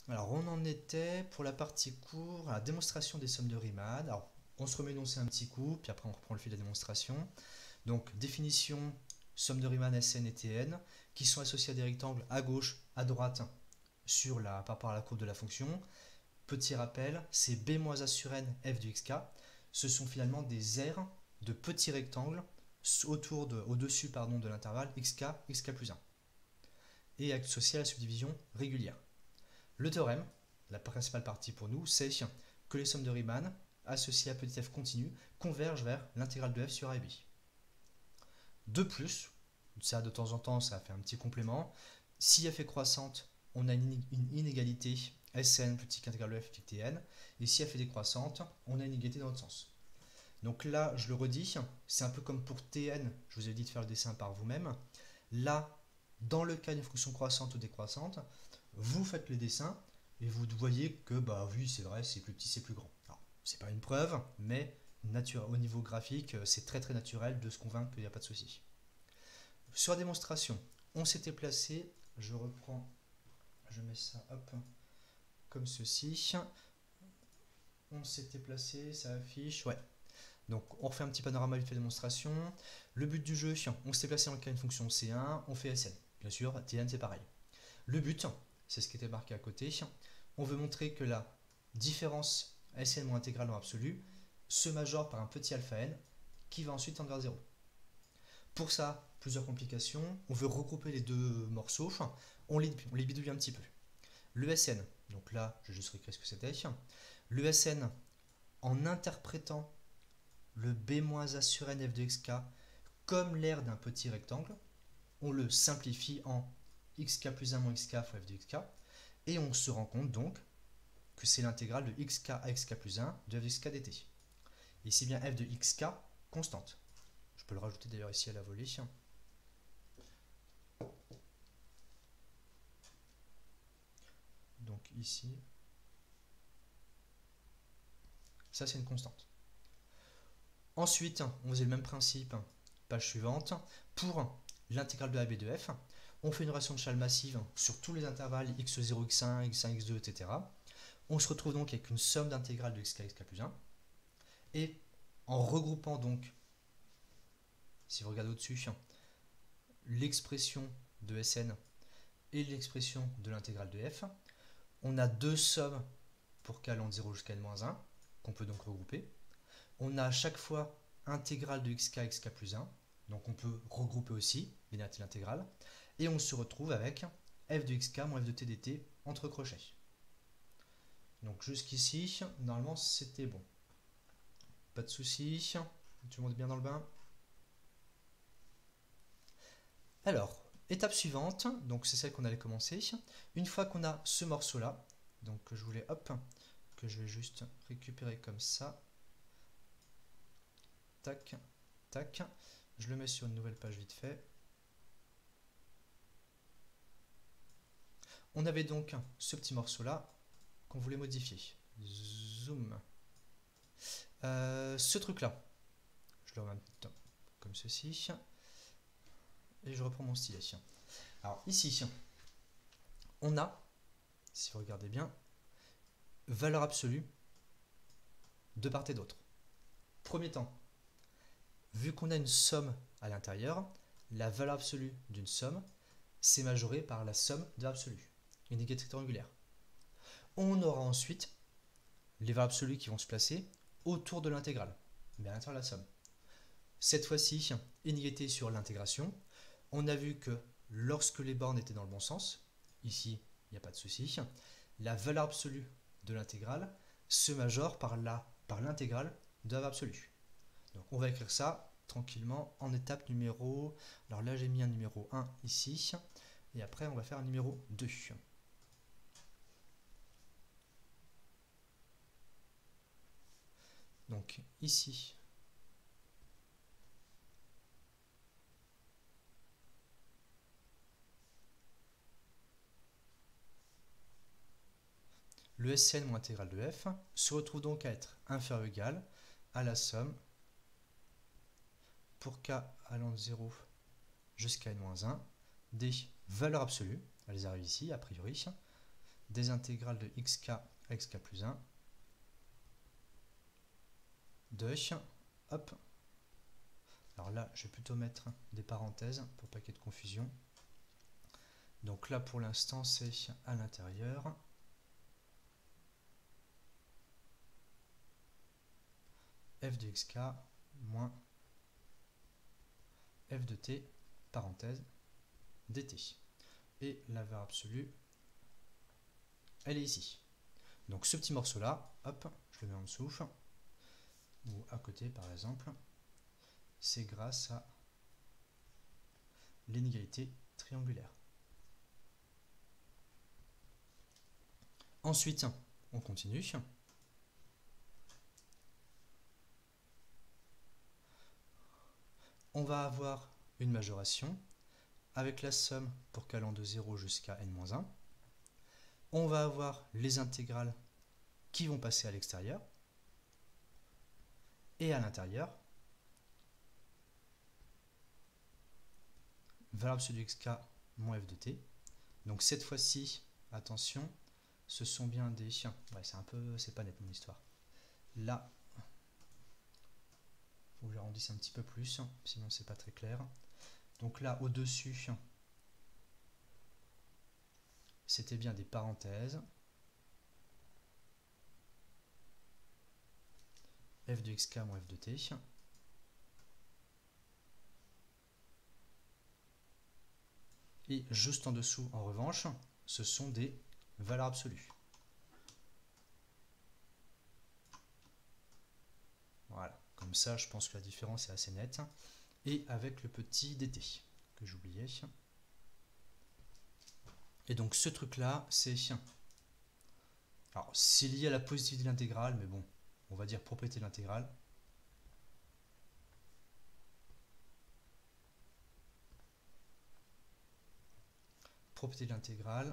Alors, on en était pour la partie cours à la démonstration des sommes de Riemann. Alors, on se remet énoncer un petit coup, puis après on reprend le fil de la démonstration. Donc, définition, somme de Riemann Sn et Tn, qui sont associés à des rectangles à gauche, à droite, par rapport à la courbe de la fonction. Petit rappel, c'est b moins a sur n f de xk. Ce sont finalement des aires de petits rectangles au-dessus de l'intervalle xk, xk plus 1, et associés à la subdivision régulière. Le théorème, la principale partie pour nous, c'est que les sommes de Riemann associées à petit f continu convergent vers l'intégrale de f sur a et b. De plus, ça de temps en temps, ça fait un petit complément. Si f est croissante, on a une inégalité Sn plus petit qu'intégrale de f plus Tn. Et si f est décroissante, on a une inégalité dans l'autre sens. Donc là, je le redis, c'est un peu comme pour Tn, je vous ai dit de faire le dessin par vous-même. Là, dans le cas d'une fonction croissante ou décroissante, vous faites le dessin et vous voyez que, bah oui, c'est vrai, c'est plus petit, c'est plus grand. Alors, c'est pas une preuve, mais au niveau graphique, c'est très très naturel de se convaincre qu'il n'y a pas de souci. Sur la démonstration, on s'était placé, je reprends, je mets ça hop, comme ceci. On s'était placé, ça affiche, ouais. Donc on refait un petit panorama vite fait de démonstration. Le but du jeu, on s'était placé dans le cas d'une fonction C1, on fait Sn. Bien sûr, Tn c'est pareil. Le but, c'est ce qui était marqué à côté. On veut montrer que la différence Sn moins intégrale dans l'absolu se majore par un petit alpha n qui va ensuite tendre vers 0. Pour ça, plusieurs complications. On veut regrouper les deux morceaux. On les bidouille un petit peu. Le Sn, donc là, je vais juste réécrire ce que c'était. Le Sn, en interprétant le b-a sur n f de xk comme l'aire d'un petit rectangle, on le simplifie en xk plus 1 moins xk fois f de xk, et on se rend compte donc que c'est l'intégrale de xk à xk plus 1 de f de xk dt. Et c'est bien f de xk constante. Je peux le rajouter d'ailleurs ici à la volée. Donc ici, ça c'est une constante. Ensuite, on faisait le même principe, page suivante, pour l'intégrale de AB de f. On fait une relation de Chasles massive sur tous les intervalles x0, x1, x1, x2, etc. On se retrouve donc avec une somme d'intégrales de xk, xk plus 1. Et en regroupant donc, si vous regardez au-dessus, l'expression de Sn et l'expression de l'intégrale de f, on a deux sommes pour k allant de 0 jusqu'à n-1, qu'on peut donc regrouper. On a à chaque fois intégrale de xk, xk plus 1, donc on peut regrouper aussi l'énergie intégrale, et on se retrouve avec f de xk moins f de t dt entre crochets. Donc jusqu'ici, normalement c'était bon. Pas de soucis, tout le monde est bien dans le bain. Alors, étape suivante, donc c'est celle qu'on allait commencer. Une fois qu'on a ce morceau-là, donc que je voulais, hop, que je vais juste récupérer comme ça. Tac, tac. Je le mets sur une nouvelle page vite fait. On avait donc ce petit morceau-là qu'on voulait modifier. Zoom. Ce truc-là, je le remets comme ceci. Et je reprends mon stylet. Alors ici, on a, si vous regardez bien, valeur absolue de part et d'autre. Premier temps, vu qu'on a une somme à l'intérieur, la valeur absolue d'une somme, c'est majoré par la somme de l'absolu, une inégalité rectangulaire. On aura ensuite les valeurs absolues qui vont se placer autour de l'intégrale, mais à l'intérieur de la somme. Cette fois-ci, inégalité sur l'intégration. On a vu que lorsque les bornes étaient dans le bon sens, ici, il n'y a pas de souci, la valeur absolue de l'intégrale se majore par l'intégrale de la valeur absolue. Donc on va écrire ça tranquillement en étape numéro... Alors là j'ai mis un numéro 1 ici, et après on va faire un numéro 2. Donc ici, le Sn moins intégrale de f se retrouve donc à être inférieur ou égal à la somme pour k allant de 0 jusqu'à n-1 des valeurs absolues, elles arrivent ici a priori, des intégrales de xk à xk plus 1 de, hop, alors là je vais plutôt mettre des parenthèses pour pas qu'il y ait de confusion. Donc là pour l'instant c'est à l'intérieur. F de xk moins f de t, parenthèse, dt. Et la valeur absolue, elle est ici. Donc ce petit morceau là, hop, je le mets en dessous, ou à côté par exemple, c'est grâce à l'inégalité triangulaire. Ensuite, on continue. On va avoir une majoration avec la somme pour k allant de 0 jusqu'à n-1. On va avoir les intégrales qui vont passer à l'extérieur. Et à l'intérieur, valeur absolue xk moins f de t. Donc cette fois-ci, attention, ce sont bien des chiens. Ouais, c'est pas net mon histoire. Là, faut que j'arrondisse un petit peu plus, sinon c'est pas très clair. Donc là, au-dessus, c'était bien des parenthèses. F de xk moins f de t. Et juste en dessous, en revanche, ce sont des valeurs absolues. Voilà, comme ça, je pense que la différence est assez nette. Et avec le petit dt, que j'oubliais. Et donc ce truc-là, c'est... Alors, c'est lié à la positivité de l'intégrale, mais bon, on va dire propriété de l'intégrale. Propriété de l'intégrale,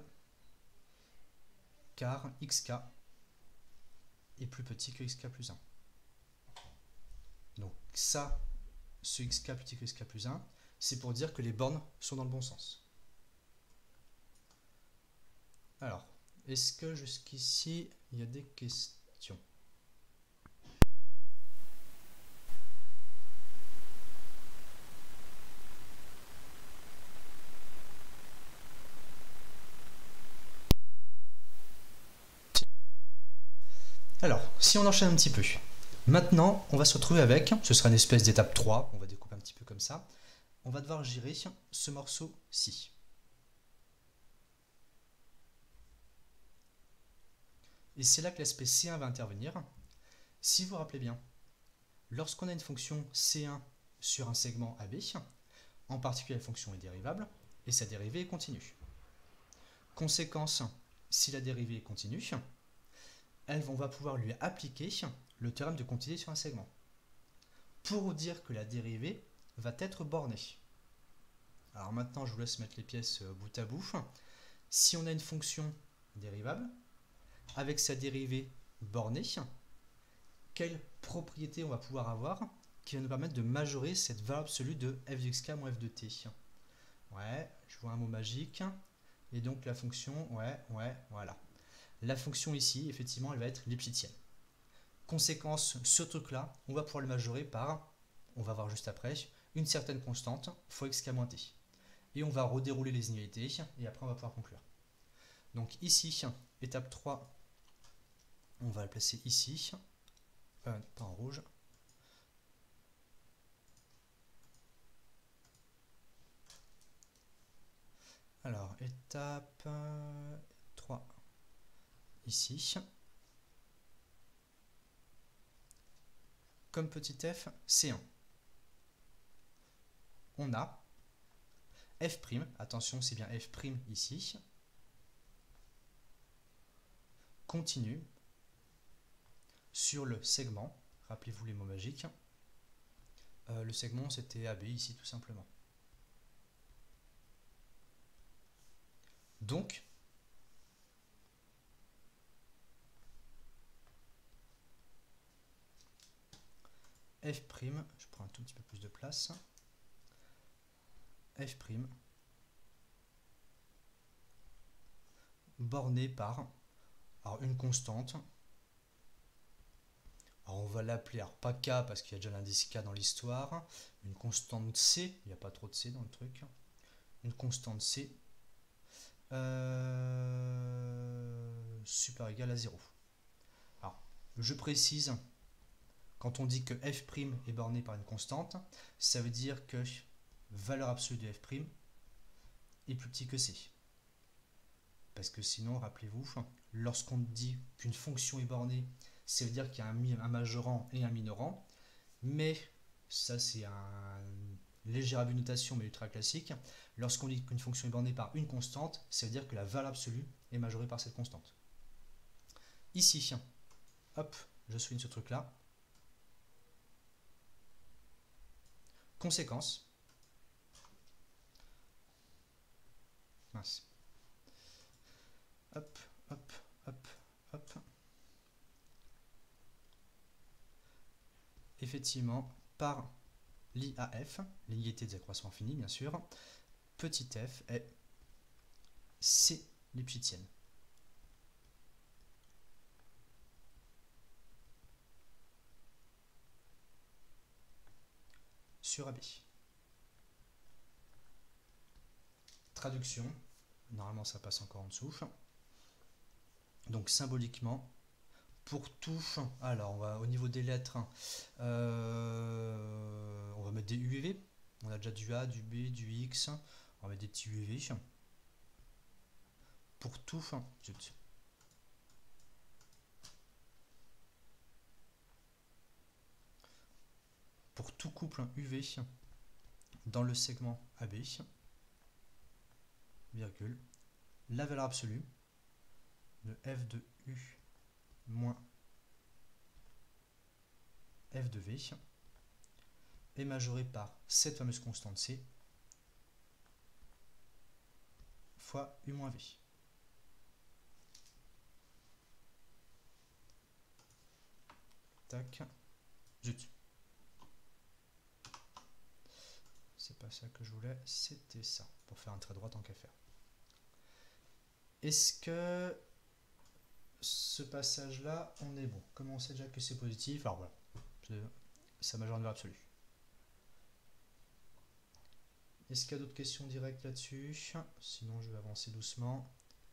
car xk est plus petit que xk plus 1. Donc ça, ce xk plus petit que xk plus 1, c'est pour dire que les bornes sont dans le bon sens. Alors, est-ce que jusqu'ici, il y a des questions? Alors, si on enchaîne un petit peu, maintenant, on va se retrouver avec, ce sera une espèce d'étape 3, on va découper un petit peu comme ça, on va devoir gérer ce morceau-ci. Et c'est là que l'aspect C1 va intervenir. Si vous vous rappelez bien, lorsqu'on a une fonction C1 sur un segment AB, en particulier la fonction est dérivable, et sa dérivée est continue. Conséquence, si la dérivée est continue, on va pouvoir lui appliquer le théorème de continuité sur un segment. Pour dire que la dérivée va être bornée. Alors maintenant, je vous laisse mettre les pièces bout à bout. Si on a une fonction dérivable, avec sa dérivée bornée, quelle propriété on va pouvoir avoir qui va nous permettre de majorer cette valeur absolue de f de xk moins f de t? Ouais, je vois un mot magique. Et donc la fonction, voilà. La fonction ici, effectivement, elle va être lipschitzienne. Conséquence, ce truc-là, on va pouvoir le majorer par, on va voir juste après, une certaine constante fois xk moins t. Et on va redérouler les inégalités, et après on va pouvoir conclure. Donc ici, étape 3, on va la placer ici, pas en rouge. Alors, étape 3, ici. Comme petit f, C1. On a f', attention c'est bien f' ici, continue sur le segment, rappelez-vous les mots magiques, le segment c'était AB ici tout simplement. Donc, f', je prends un tout petit peu plus de place, f', borné par alors, une constante. Alors on va l'appeler, alors pas K parce qu'il y a déjà l'indice K dans l'histoire, une constante C, il n'y a pas trop de C dans le truc, une constante C super égale à 0. Alors, je précise, quand on dit que f' est borné par une constante, ça veut dire que valeur absolue de f' est plus petit que C. Parce que sinon, rappelez-vous, lorsqu'on dit qu'une fonction est bornée, ça veut dire qu'il y a un majorant et un minorant, mais ça c'est un léger abus de notation mais ultra classique. Lorsqu'on dit qu'une fonction est bornée par une constante, ça veut dire que la valeur absolue est majorée par cette constante. Ici, hop, je souligne ce truc là. Conséquence. Mince. Hop, hop, hop, hop. Effectivement, par l'IAF, l'unité des accroissements finis bien sûr, petit f est C lipschitzienne. Sur AB. Traduction, normalement ça passe encore en dessous. Donc symboliquement, pour tout, alors on va au niveau des lettres, on va mettre des U et V. On a déjà du A, du B, du X. On va mettre des petits U et V. Pour tout, zut. Pour tout couple UV dans le segment AB, virgule, la valeur absolue de f de U moins f de V est majorée par cette fameuse constante C fois U moins V. Tac. Zut. C'est pas ça que je voulais, c'était ça, pour faire un trait droit tant qu'à faire. Est-ce que ce passage-là, on est bon? Comme on sait déjà que c'est positif, alors voilà, ça majeure une valeur absolue. Est-ce qu'il y a d'autres questions directes là-dessus? Sinon, je vais avancer doucement.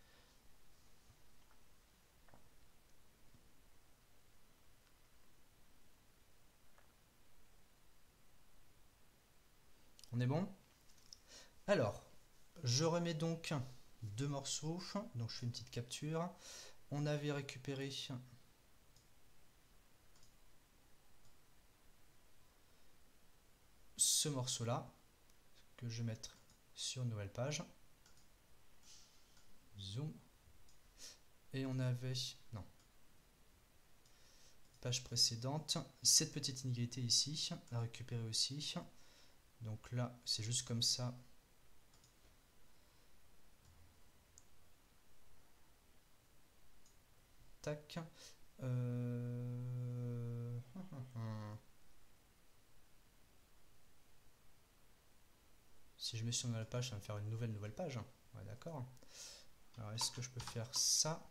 On est bon? Alors, je remets donc deux morceaux. Donc, je fais une petite capture. On avait récupéré ce morceau-là que je vais mettre sur une nouvelle page. Zoom. Et on avait... Non. Page précédente. Cette petite inégalité ici à récupérer aussi. Donc là, c'est juste comme ça. Tac. Si je mets sur une nouvelle page, ça va me faire une nouvelle page. Ouais, d'accord. Alors, est-ce que je peux faire ça?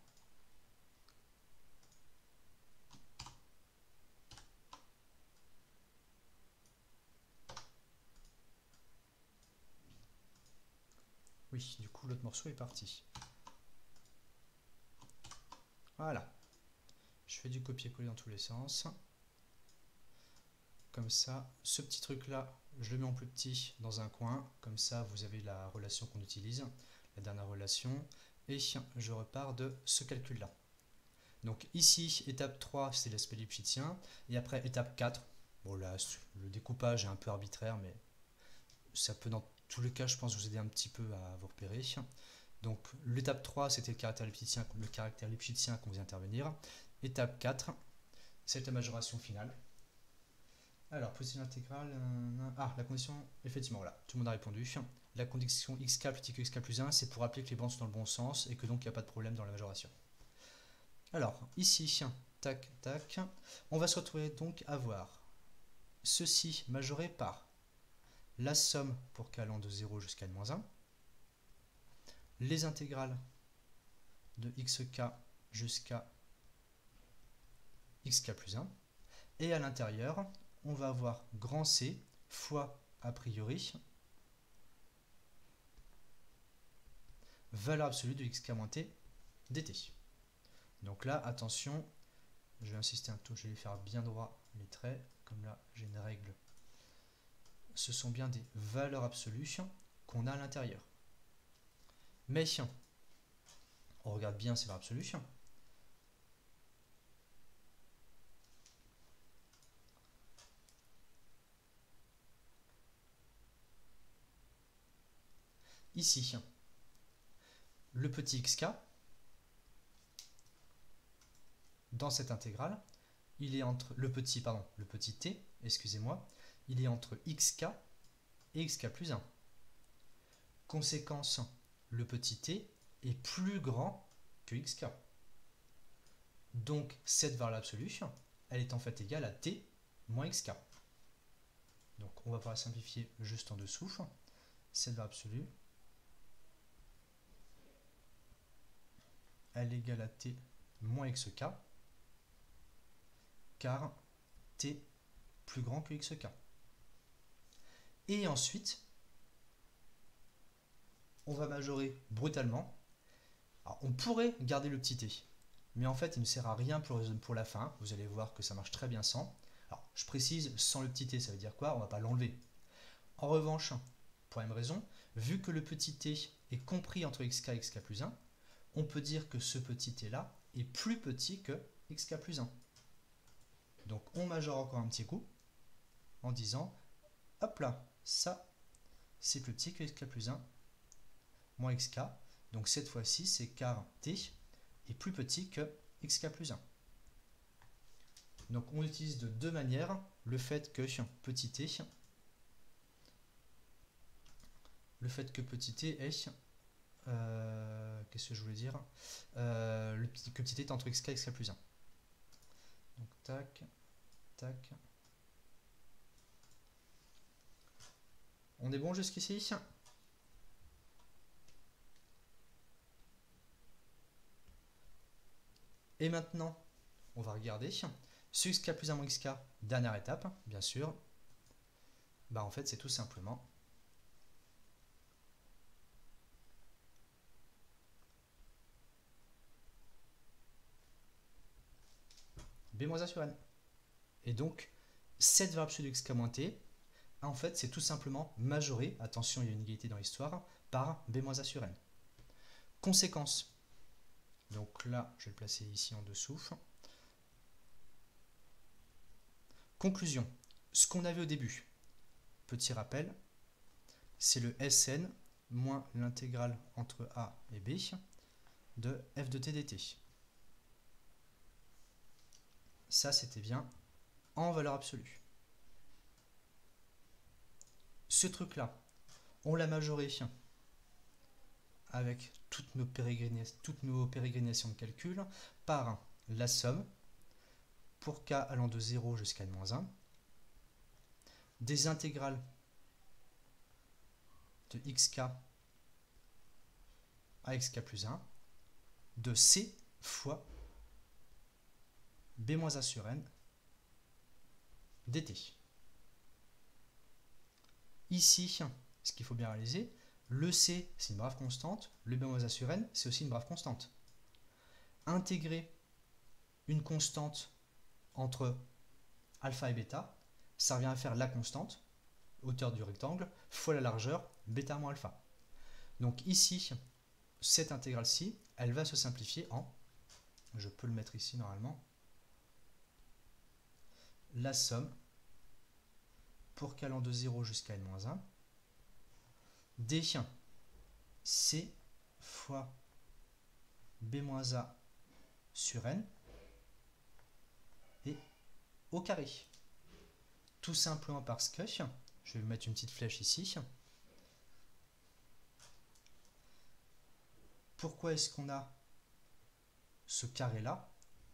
Oui, du coup, l'autre morceau est parti. Voilà. Je fais du copier-coller dans tous les sens. Comme ça, ce petit truc-là, je le mets en plus petit dans un coin. Comme ça, vous avez la relation qu'on utilise, la dernière relation. Et je repars de ce calcul-là. Donc ici, étape 3, c'est l'aspect lipschitzien. Et après, étape 4, bon là, le découpage est un peu arbitraire, mais ça peut dans tous les cas, je pense, vous aider un petit peu à vous repérer. Donc l'étape 3, c'était le caractère lipschitzien qu'on faisait intervenir. Étape 4, c'est la majoration finale. Alors, position intégrale, la condition, effectivement, voilà, tout le monde a répondu. La condition xk plus petit que xk plus 1, c'est pour rappeler que les bandes sont dans le bon sens et que donc il n'y a pas de problème dans la majoration. Alors, ici, tac, tac, on va se retrouver donc à voir ceci majoré par la somme pour k allant de 0 jusqu'à n-1, les intégrales de xk jusqu'à xk plus 1. Et à l'intérieur, on va avoir grand C fois a priori valeur absolue de xk moins t dt. Donc là, attention, je vais insister un tout, je vais les faire bien droit les traits, comme là j'ai une règle. Ce sont bien des valeurs absolues qu'on a à l'intérieur. Mais on regarde bien ces valeurs absolues. Ici, le petit xk, dans cette intégrale, il est entre le petit t, excusez-moi, il est entre xk et xk plus 1. Conséquence, le petit t est plus grand que xk. Donc cette variable absolue, elle est en fait égale à t moins xk. Donc on va pouvoir simplifier juste en dessous. Cette variable absolue, elle est égale à t moins xk, car t plus grand que xk. Et ensuite, on va majorer brutalement. Alors, on pourrait garder le petit t, mais en fait il ne sert à rien pour la fin. Vous allez voir que ça marche très bien sans. Alors je précise, sans le petit t, ça veut dire quoi? On ne va pas l'enlever. En revanche, pour la même raison, vu que le petit t est compris entre xk et xk plus 1, on peut dire que ce petit t là est plus petit que xk plus 1. Donc on majore encore un petit coup en disant, hop là, ça c'est plus petit que xk plus 1 moins xk. Donc cette fois-ci, c'est car t est plus petit que xk plus 1. Donc on utilise de deux manières le fait que petit t est qu'est-ce que je voulais dire, que petit t est entre xk et xk plus 1. Donc tac, tac. On est bon jusqu'ici? Et maintenant, on va regarder ce xk plus 1 moins xk, dernière étape, bien sûr. En fait, c'est tout simplement b-a sur n. Et donc, cette variable absolue de xk moins t, en fait, c'est tout simplement majoré, attention, il y a une égalité dans l'histoire, par b-a sur n. Conséquence. Donc là, je vais le placer ici en dessous. Conclusion. Ce qu'on avait au début, petit rappel, c'est le Sn moins l'intégrale entre a et b de f de t dt. Ça, c'était bien en valeur absolue. Ce truc-là, on l'a majoré avec toutes nos pérégrinations de calcul par la somme pour k allant de 0 jusqu'à n-1 des intégrales de xk à xk plus 1 de c fois b-a sur n dt. Ici, ce qu'il faut bien réaliser, le c c'est une brave constante, le b-a sur n c'est aussi une brave constante. Intégrer une constante entre alpha et bêta, ça revient à faire la constante, hauteur du rectangle, fois la largeur, bêta moins alpha. Donc ici, cette intégrale-ci, elle va se simplifier en, je peux le mettre ici normalement, la somme pour k allant de 0 jusqu'à n-1 d c fois b-a sur n et au carré. Tout simplement parce que, je vais mettre une petite flèche ici, pourquoi est-ce qu'on a ce carré-là?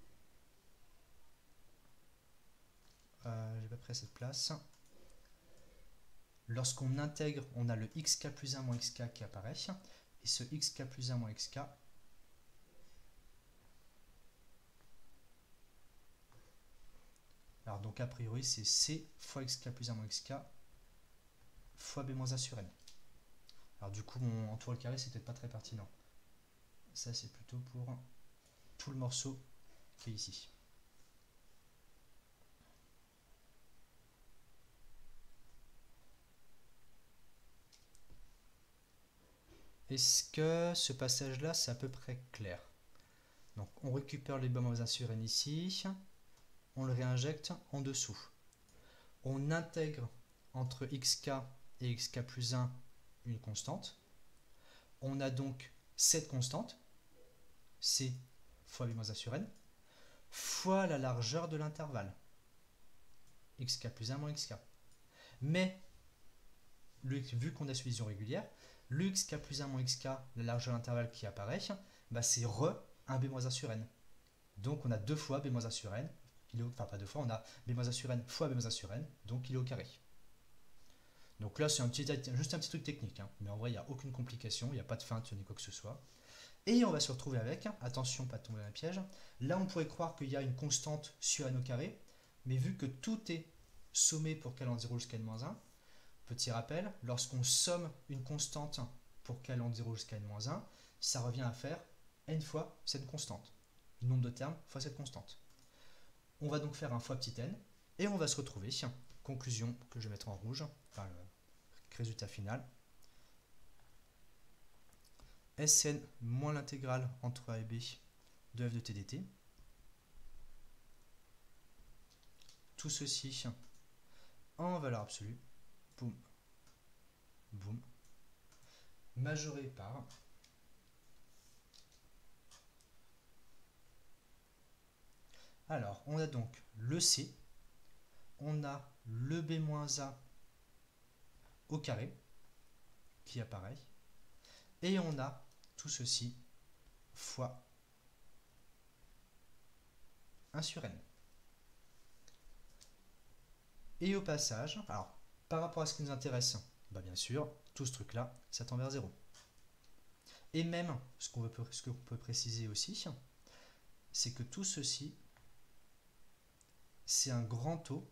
J'ai pas pris cette place. Lorsqu'on intègre, on a le xk plus 1 moins xk qui apparaît, et ce xk plus 1 moins xk, Donc a priori c'est C fois xk plus 1 moins xk fois b moins a sur n. Alors du coup mon entour le carré c'est peut-être pas très pertinent. Ça c'est plutôt pour tout le morceau qui est ici. Est-ce que ce passage-là, c'est à peu près clair? Donc, on récupère les b moins 1 sur n ici, on le réinjecte en dessous. On intègre entre xk et xk plus 1 une constante. On a donc cette constante, c fois b moins 1 sur n, fois la largeur de l'intervalle, xk plus 1 moins xk. Mais, vu qu'on a cette division régulière, le xk plus 1 moins xk, la largeur de l'intervalle qui apparaît, bah c'est re un b moins 1 sur n. Donc on a deux fois b moins 1 sur n, enfin pas deux fois, on a b moins 1 sur n fois b moins 1 sur n, donc il est au carré. Donc là c'est juste un petit truc technique, hein, mais en vrai il n'y a aucune complication, il n'y a pas de feinte ni quoi que ce soit. Et on va se retrouver avec, attention pas tomber dans un piège, là on pourrait croire qu'il y a une constante sur n au carré, mais vu que tout est sommé pour qu'elle en 0 jusqu'à n-1, petit rappel, lorsqu'on somme une constante pour qu'elle en 0 jusqu'à n-1, ça revient à faire n fois cette constante. Nombre de termes fois cette constante. On va donc faire un fois petit n, et on va se retrouver, conclusion que je vais mettre en rouge, enfin le résultat final, Sn moins l'intégrale entre a et b de f de t dt. Tout ceci en valeur absolue, boum, boum, majoré par alors, on a donc le C, on a le B-A au carré, qui apparaît, et on a tout ceci fois 1 sur n. Et au passage, alors, par rapport à ce qui nous intéresse, bah bien sûr, tout ce truc-là, ça tend vers 0. Et même, ce qu'on peut préciser aussi, c'est que tout ceci, c'est un grand taux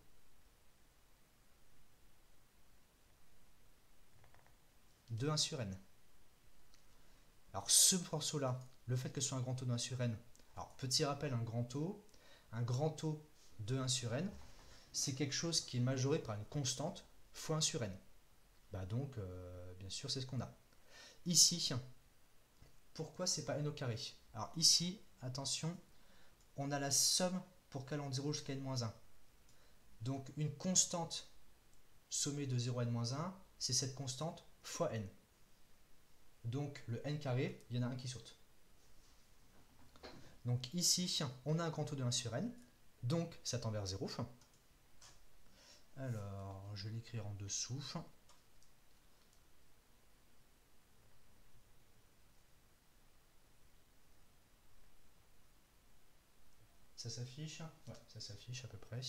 de 1 sur n. Alors ce morceau-là, le fait que ce soit un grand taux de 1 sur n, alors petit rappel, un grand taux de 1 sur n, c'est quelque chose qui est majoré par une constante fois 1 sur n. Bah donc, bien sûr, c'est ce qu'on a. Ici, pourquoi c'est pas n au carré? Alors ici, attention, on a la somme pour qu'elle en 0 jusqu'à n-1. Donc une constante sommée de 0 à n-1, c'est cette constante fois n. Donc le n carré, il y en a un qui saute. Donc ici, on a un grand taux de 1 sur n, donc ça tend vers 0. Alors, je vais l'écrire en dessous. Ça s'affiche? Ouais, ça s'affiche à peu près.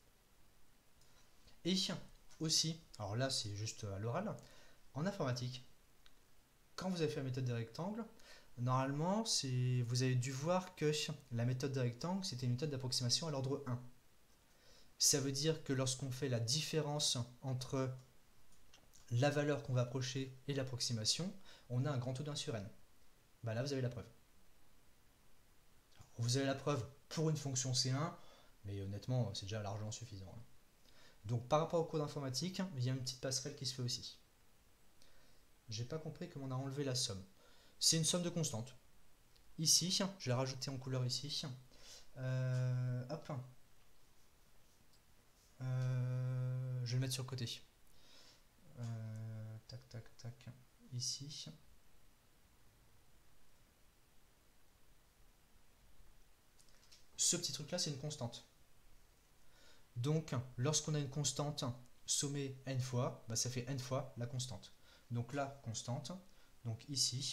Et aussi, alors là c'est juste à l'oral, en informatique, quand vous avez fait la méthode des rectangles, normalement vous avez dû voir que la méthode des rectangles c'était une méthode d'approximation à l'ordre 1. Ça veut dire que lorsqu'on fait la différence entre la valeur qu'on va approcher et l'approximation, on a un grand taux d'1 sur n. Bah là vous avez la preuve. Vous avez la preuve pour une fonction C1, mais honnêtement c'est déjà largement suffisant. Donc par rapport au cours d'informatique, il y a une petite passerelle qui se fait aussi. J'ai pas compris comment on a enlevé la somme. C'est une somme de constantes. Ici, je l'ai rajouté en couleur ici. Hop. Je vais le mettre sur le côté. Tac, tac, tac. Ici. Ce petit truc là, c'est une constante. Donc, lorsqu'on a une constante sommée n fois, bah, ça fait n fois la constante. Donc la constante, donc ici,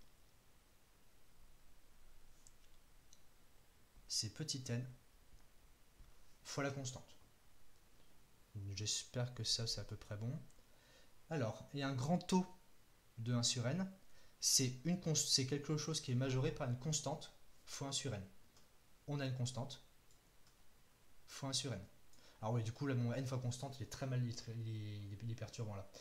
c'est petit n fois la constante. J'espère que ça, c'est à peu près bon. Alors, il y a un grand taux de 1 sur n, c'est quelque chose qui est majoré par une constante fois 1 sur n. On a une constante fois 1 sur n. Alors oui, du coup, là, mon n fois constante, il est très mal, il est perturbant là.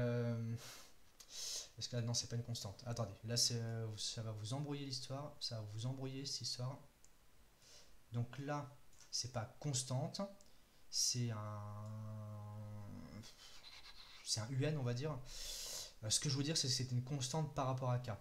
Parce que là, non, c'est pas une constante. Attendez, là, ça va vous embrouiller l'histoire. Ça va vous embrouiller cette histoire. Donc là, c'est pas constante. C'est un UN, on va dire. Ce que je veux dire, c'est que c'est une constante par rapport à K.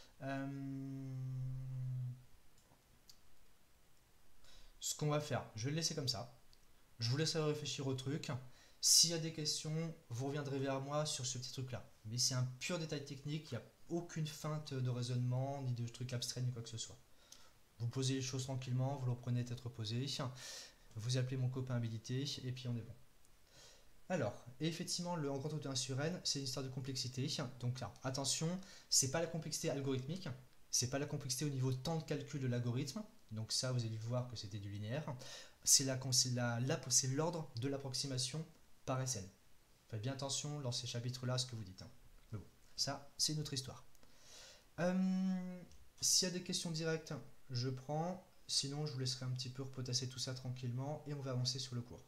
Ce qu'on va faire, je vais le laisser comme ça. Je vous laisserai réfléchir au truc. S'il y a des questions, vous reviendrez vers moi sur ce petit truc là. Mais c'est un pur détail technique, il n'y a aucune feinte de raisonnement, ni de truc abstrait, ni quoi que ce soit. Vous posez les choses tranquillement, vous le reprenez tête reposée, vous appelez mon copain habilité, et puis on est bon. Alors, effectivement, le en grand O1 sur n, c'est une histoire de complexité. Donc là, attention, c'est pas la complexité algorithmique, c'est pas la complexité au niveau temps de calcul de l'algorithme. Donc ça, vous allez voir que c'était du linéaire. C'est l'ordre de l'approximation par SN. Faites bien attention dans ces chapitres-là à ce que vous dites. Mais bon, ça, c'est une autre histoire. S'il y a des questions directes, je prends. Sinon, je vous laisserai un petit peu repotasser tout ça tranquillement et on va avancer sur le cours.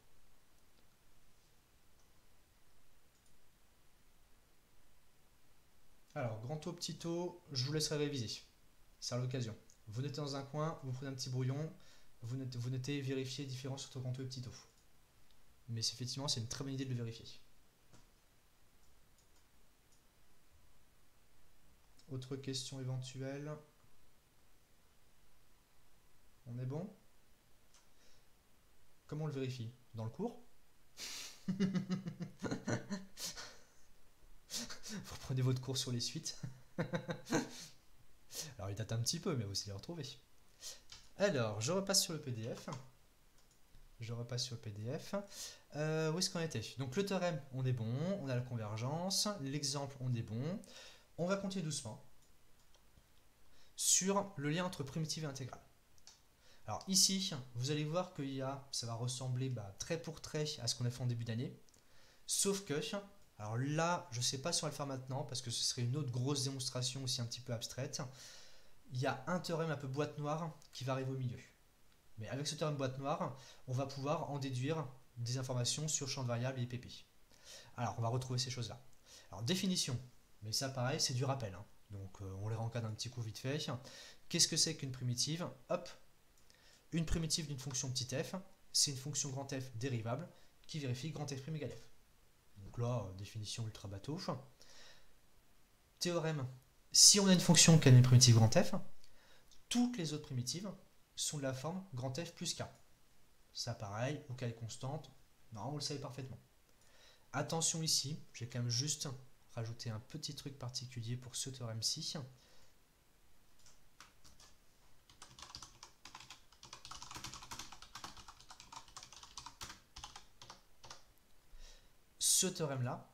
Alors, grand O, petit O, je vous laisserai réviser. C'est à l'occasion. Vous notez dans un coin, vous prenez un petit brouillon, vous notez vérifier les différences entre grand O et petit O. Mais effectivement, c'est une très bonne idée de le vérifier. Autre question éventuelle. On est bon? Comment on le vérifie? Dans le cours? Vous reprenez votre cours sur les suites. Alors il date un petit peu, mais vous allez les retrouver. Alors, je repasse sur le PDF. Où est-ce qu'on était? Donc le théorème, on est bon. On a la convergence. L'exemple, on est bon. On va continuer doucement sur le lien entre primitive et intégrale. Alors ici, vous allez voir que ça va ressembler trait pour trait à ce qu'on a fait en début d'année. Sauf que, alors là, je ne sais pas si on va le faire maintenant, parce que ce serait une autre grosse démonstration aussi un petit peu abstraite. Il y a un théorème un peu boîte noire qui va arriver au milieu. Mais avec ce théorème boîte noire, on va pouvoir en déduire des informations sur champ de variables et IPP. Alors, on va retrouver ces choses-là. Alors, définition. Mais ça, pareil, c'est du rappel. Donc, on les rencadre un petit coup vite fait. Qu'est-ce que c'est qu'une primitive? Hop. Une primitive d'une fonction petit f, c'est une fonction grand F dérivable qui vérifie grand F' égale F. Donc là, définition ultra bateau. Théorème. Si on a une fonction qui a une primitive grand F, toutes les autres primitives sont de la forme grand F plus K. Ça pareil, au cas est constante, non, on le savait parfaitement. Attention ici, j'ai quand même juste rajouté un petit truc particulier pour ce théorème-ci. Ce théorème-là,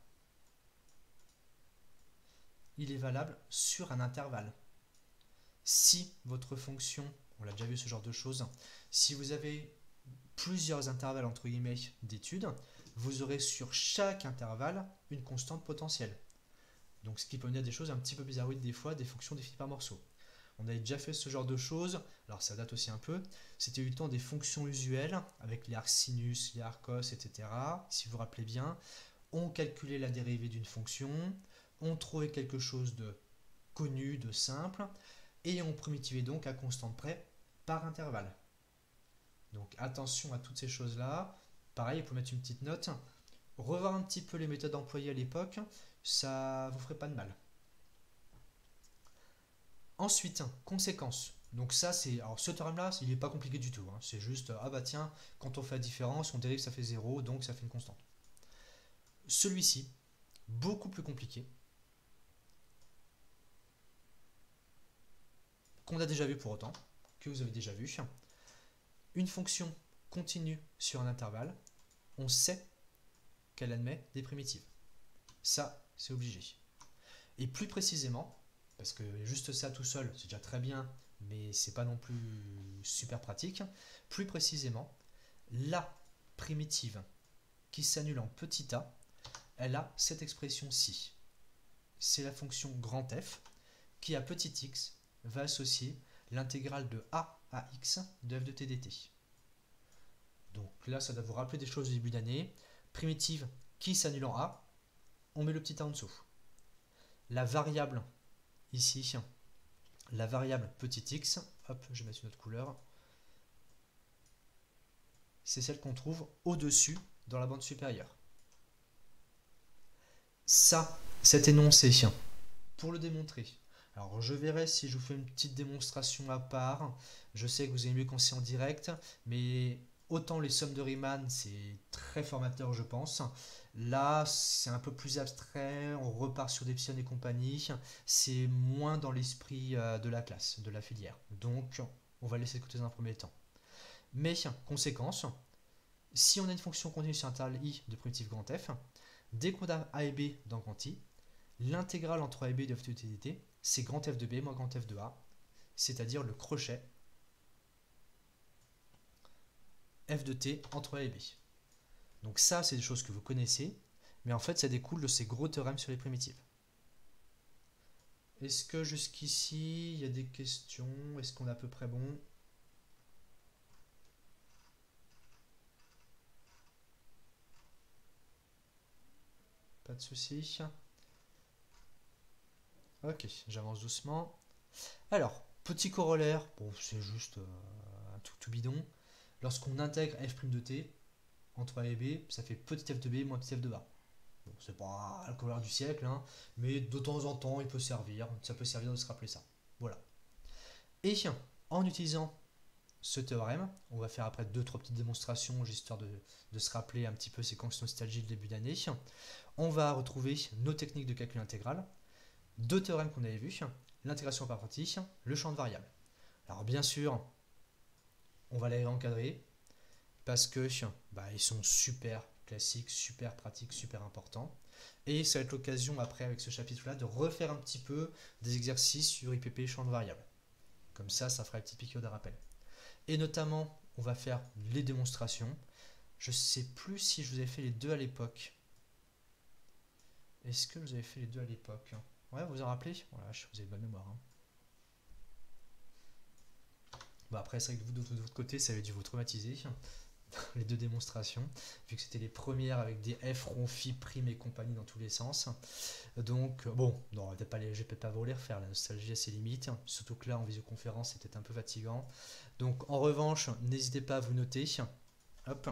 il est valable sur un intervalle. Si votre fonction, on l'a déjà vu ce genre de choses, si vous avez plusieurs intervalles entre guillemets d'études, vous aurez sur chaque intervalle une constante potentielle. Donc ce qui peut mener à des choses un petit peu bizarroïdes des fois, des fonctions définies par morceaux. On avait déjà fait ce genre de choses, alors ça date aussi un peu, c'était du temps des fonctions usuelles, avec les arcs sinus, les arcs cos, etc. Si vous vous rappelez bien, on calculait la dérivée d'une fonction, on trouvait quelque chose de connu, de simple, et on primitivait donc à constante près par intervalle. Donc attention à toutes ces choses-là. Pareil, vous pouvez mettre une petite note. Revoir un petit peu les méthodes employées à l'époque, ça vous ferait pas de mal. Ensuite, conséquences. Donc ça, alors ce théorème-là, il n'est pas compliqué du tout. C'est juste, ah bah tiens, quand on fait la différence, on dérive, ça fait 0, donc ça fait une constante. Celui-ci, beaucoup plus compliqué, qu'on a déjà vu pour autant, que vous avez déjà vu. Une fonction continue sur un intervalle, on sait qu'elle admet des primitives. Ça, c'est obligé. Et plus précisément, parce que juste ça tout seul, c'est déjà très bien, mais c'est pas non plus super pratique. Plus précisément, la primitive qui s'annule en petit a, elle a cette expression-ci. C'est la fonction grand F qui, à petit x, va associer l'intégrale de a à x de f de t dt. Donc là, ça doit vous rappeler des choses du début d'année. Primitive qui s'annule en A, on met le petit A en dessous. La variable, ici, la variable petit x, hop, je vais mettre une autre couleur, c'est celle qu'on trouve au-dessus dans la bande supérieure. Ça, cet énoncé, pour le démontrer. Alors je verrai si je vous fais une petite démonstration à part. Je sais que vous aimez mieux quand c'est en direct, mais autant les sommes de Riemann, c'est très formateur je pense. Là, c'est un peu plus abstrait, on repart sur des Epsilon et compagnie. C'est moins dans l'esprit de la classe, de la filière. Donc, on va laisser de côté dans un premier temps. Mais, conséquence, si on a une fonction continue sur intervalle i de primitive grand F, dès qu'on a a et b dans grand I, l'intégrale entre a et b de f de utilité, c'est grand F de b moins grand F de a, c'est-à-dire le crochet f de t entre a et b. Donc ça, c'est des choses que vous connaissez, mais en fait, ça découle de ces gros théorèmes sur les primitives. Est-ce que jusqu'ici, il y a des questions? Est-ce qu'on est à peu près bon? Pas de souci. Ok, j'avance doucement. Alors, petit corollaire, bon, c'est juste un tout bidon. Lorsqu'on intègre f' de t entre a et b, ça fait petit f de b moins petit f de a. Bon, c'est pas le corollaire du siècle, hein, mais de temps en temps, il peut servir. Ça peut servir de se rappeler ça. Voilà. Et en utilisant ce théorème, on va faire après 2-3 petites démonstrations, histoire de se rappeler un petit peu ces concepts nostalgie de début d'année. On va retrouver nos techniques de calcul intégral, deux théorèmes qu'on avait vus, l'intégration par partie, le champ de variables. Alors bien sûr, on va les encadrer parce que ils sont super classiques, super pratiques, super importants. Et ça va être l'occasion après avec ce chapitre-là de refaire un petit peu des exercices sur IPP et champ de variables. Comme ça fera une petite piqûre de rappel. Et notamment, on va faire les démonstrations. Je ne sais plus si je vous ai fait les deux à l'époque. Est-ce que vous avez fait les deux à l'époque? Ouais, vous vous en rappelez? Voilà, vous avez bonne mémoire. Hein. Bon, après, c'est vrai que vous, de votre côté, ça avait dû vous traumatiser, les deux démonstrations, vu que c'était les premières avec des F, rond, phi, prime et compagnie dans tous les sens. Donc, bon, non, je vais peut-être pas vous les refaire, la nostalgie a ses limites, surtout que là, en visioconférence, c'était un peu fatigant. Donc, en revanche, n'hésitez pas à vous noter. Hop.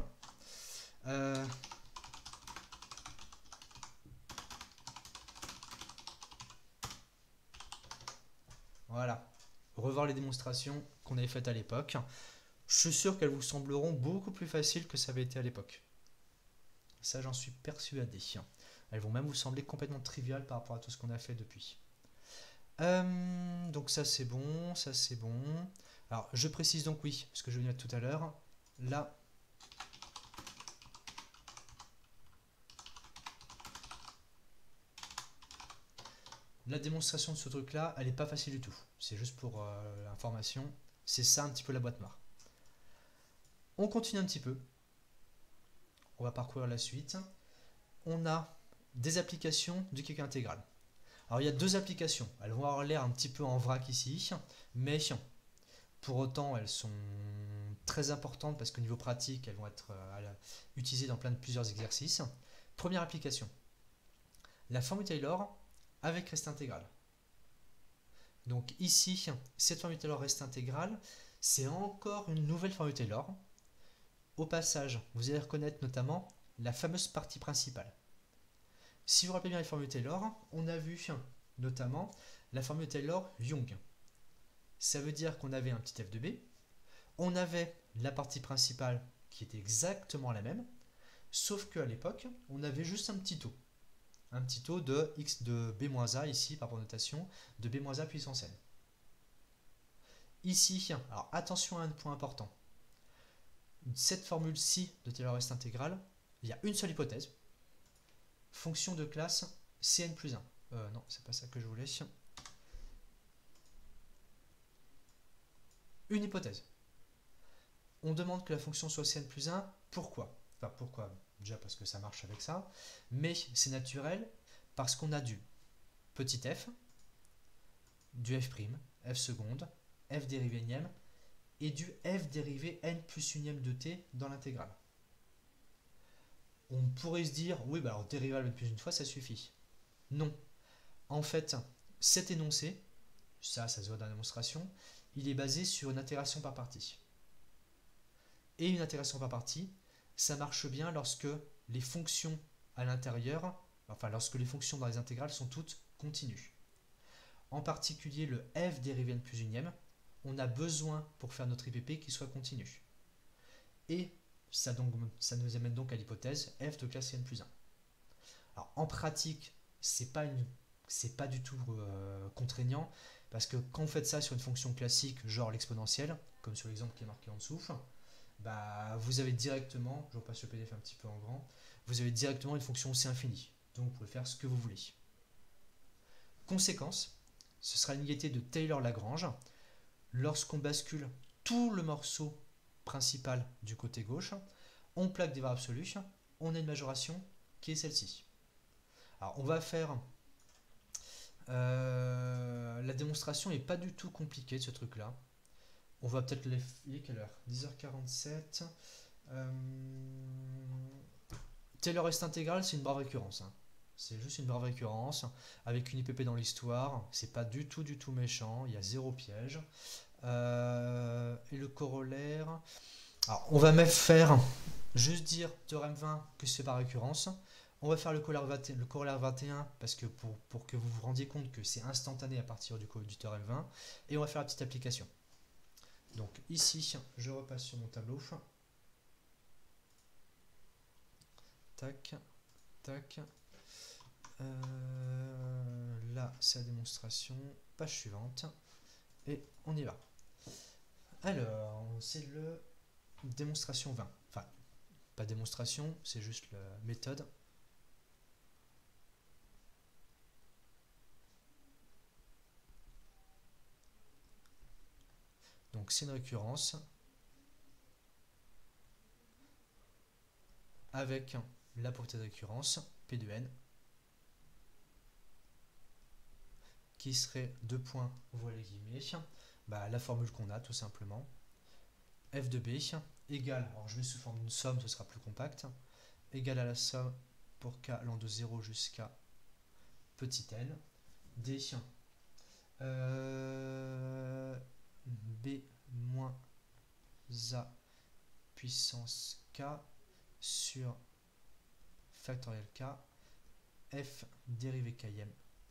Voilà. Revoir les démonstrations qu'on avait faites à l'époque. Je suis sûr qu'elles vous sembleront beaucoup plus faciles que ça avait été à l'époque. Ça, j'en suis persuadé. Elles vont même vous sembler complètement triviales par rapport à tout ce qu'on a fait depuis. Donc ça c'est bon, ça c'est bon. Alors je précise donc oui, ce que je venais de dire tout à l'heure. Là, la démonstration de ce truc-là, elle n'est pas facile du tout. C'est juste pour l'information. C'est ça un petit peu la boîte noire. On continue un petit peu. On va parcourir la suite. On a des applications du calcul intégral. Alors il y a deux applications. Elles vont avoir l'air un petit peu en vrac ici, mais pour autant elles sont très importantes parce qu'au niveau pratique, elles vont être utilisées dans plusieurs exercices. Première application, la formule Taylor avec reste intégrale. Donc ici, cette formule Taylor reste intégrale, c'est encore une nouvelle formule Taylor. Au passage, vous allez reconnaître notamment la fameuse partie principale. Si vous vous rappelez bien les formules Taylor, on a vu notamment la formule Taylor-Young. Ça veut dire qu'on avait un petit f de b, on avait la partie principale qui était exactement la même, sauf qu'à l'époque, on avait juste un petit taux. Un petit taux de x de b-a ici, par notation, de b-a puissance n. Ici, alors attention à un point important. Cette formule-ci de Taylor reste intégrale, il y a une seule hypothèse. Fonction de classe Cn plus 1. Non, c'est pas ça que je voulais. Une hypothèse. On demande que la fonction soit Cn plus 1. Pourquoi? Enfin, pourquoi? Déjà parce que ça marche avec ça. Mais c'est naturel parce qu'on a du petit f, du f', f seconde, f dérivé nième, et du f dérivé n plus unième de t dans l'intégrale. On pourrait se dire, oui, bah alors dériver alpha n plus une fois, ça suffit. Non. En fait, cet énoncé, ça se voit dans la démonstration, il est basé sur une intégration par partie. Et une intégration par partie, ça marche bien lorsque les fonctions à l'intérieur, enfin lorsque les fonctions dans les intégrales sont toutes continues. En particulier le f dérivé n plus unième, on a besoin pour faire notre IPP qu'il soit continu. Et ça nous amène donc à l'hypothèse f de classe n plus 1. Alors en pratique, c'est pas du tout contraignant, parce que quand vous faites ça sur une fonction classique, genre l'exponentielle, comme sur l'exemple qui est marqué en dessous, bah, vous avez directement, je repasse le PDF un petit peu en grand, vous avez directement une fonction C infinie. Donc vous pouvez faire ce que vous voulez. Conséquence, ce sera l'unité de Taylor-Lagrange. Lorsqu'on bascule tout le morceau principal du côté gauche, on plaque des valeurs absolues, on a une majoration qui est celle-ci. Alors on va faire... la démonstration n'est pas du tout compliquée de ce truc-là. On va peut-être les... Il est quelle heure? 10h47. Taylor reste intégrale, c'est une brave récurrence. Hein. C'est juste une brave récurrence. Avec une IPP dans l'histoire, c'est pas du tout méchant. Il y a zéro piège. Et le corollaire. Alors, on va même faire, juste dire théorème 20 que c'est par récurrence. On va faire le corollaire 21 parce que pour que vous vous rendiez compte que c'est instantané à partir du théorème 20. Et on va faire la petite application. Donc ici, je repasse sur mon tableau. Tac, tac. Là, c'est la démonstration. Page suivante. Et on y va. Alors, c'est le démonstration 20. Enfin, pas démonstration, c'est juste la méthode. Donc, c'est une récurrence avec la propriété de récurrence, P de n, qui serait 2 points, voilà les guillemets, bah, la formule qu'on a tout simplement. F de B égale, alors je mets sous forme d'une somme, ce sera plus compact, égale à la somme pour k allant de 0 jusqu'à petit n, d b moins a puissance k sur factoriel k, f dérivé km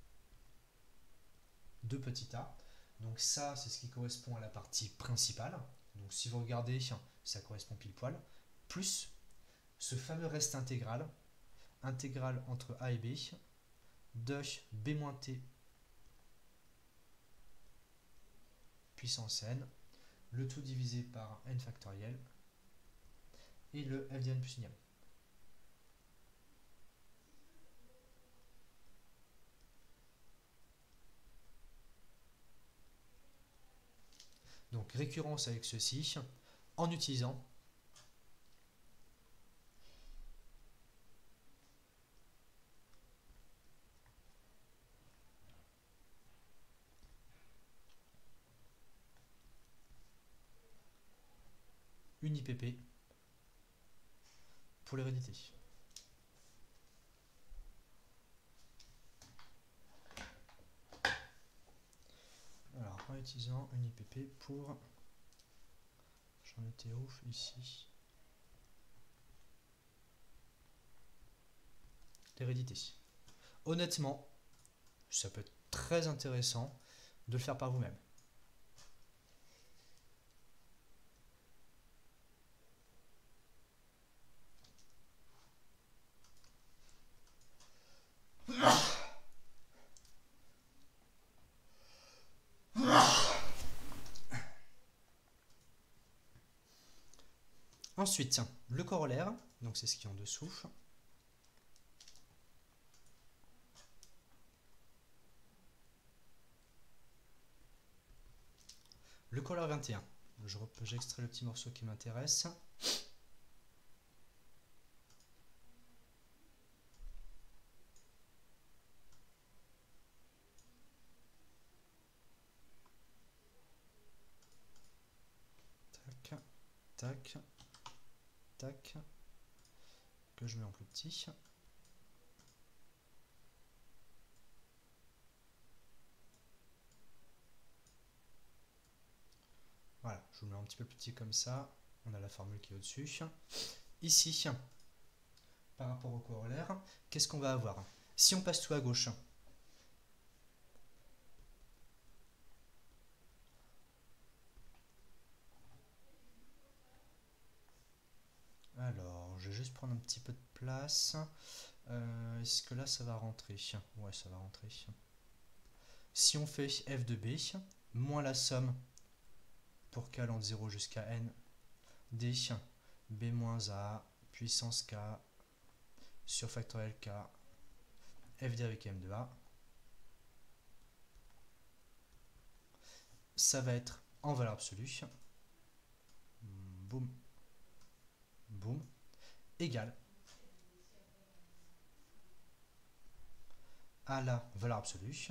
de petit a. Donc ça, c'est ce qui correspond à la partie principale. Donc si vous regardez, ça correspond pile poil. Plus ce fameux reste intégral, intégral entre a et b, de b moins t puissance n, le tout divisé par n factoriel, et le f de n plus unième. Donc récurrence avec ceci, en utilisant une IPP pour l'hérédité. Alors, en utilisant une IPP pour... J'en étais ouf ici. L'hérédité. Honnêtement, ça peut être très intéressant de le faire par vous-même. Ensuite, le corollaire, donc c'est ce qui est en dessous. Le corollaire 21. J'extrais le petit morceau qui m'intéresse. Tac, tac, tac. que je mets en plus petit. Voilà, je vous le mets un petit peu plus petit comme ça. On a la formule qui est au-dessus. Ici, par rapport au corollaire, qu'est-ce qu'on va avoir? Si on passe tout à gauche, alors, je vais juste prendre un petit peu de place. Est-ce que là, ça va rentrer? Ouais, ça va rentrer. Si on fait f de b, moins la somme pour k allant de 0 jusqu'à n, d b moins a puissance k sur factoriel k, f dérivé km de a, ça va être en valeur absolue, boum, boum, égale à la valeur absolue,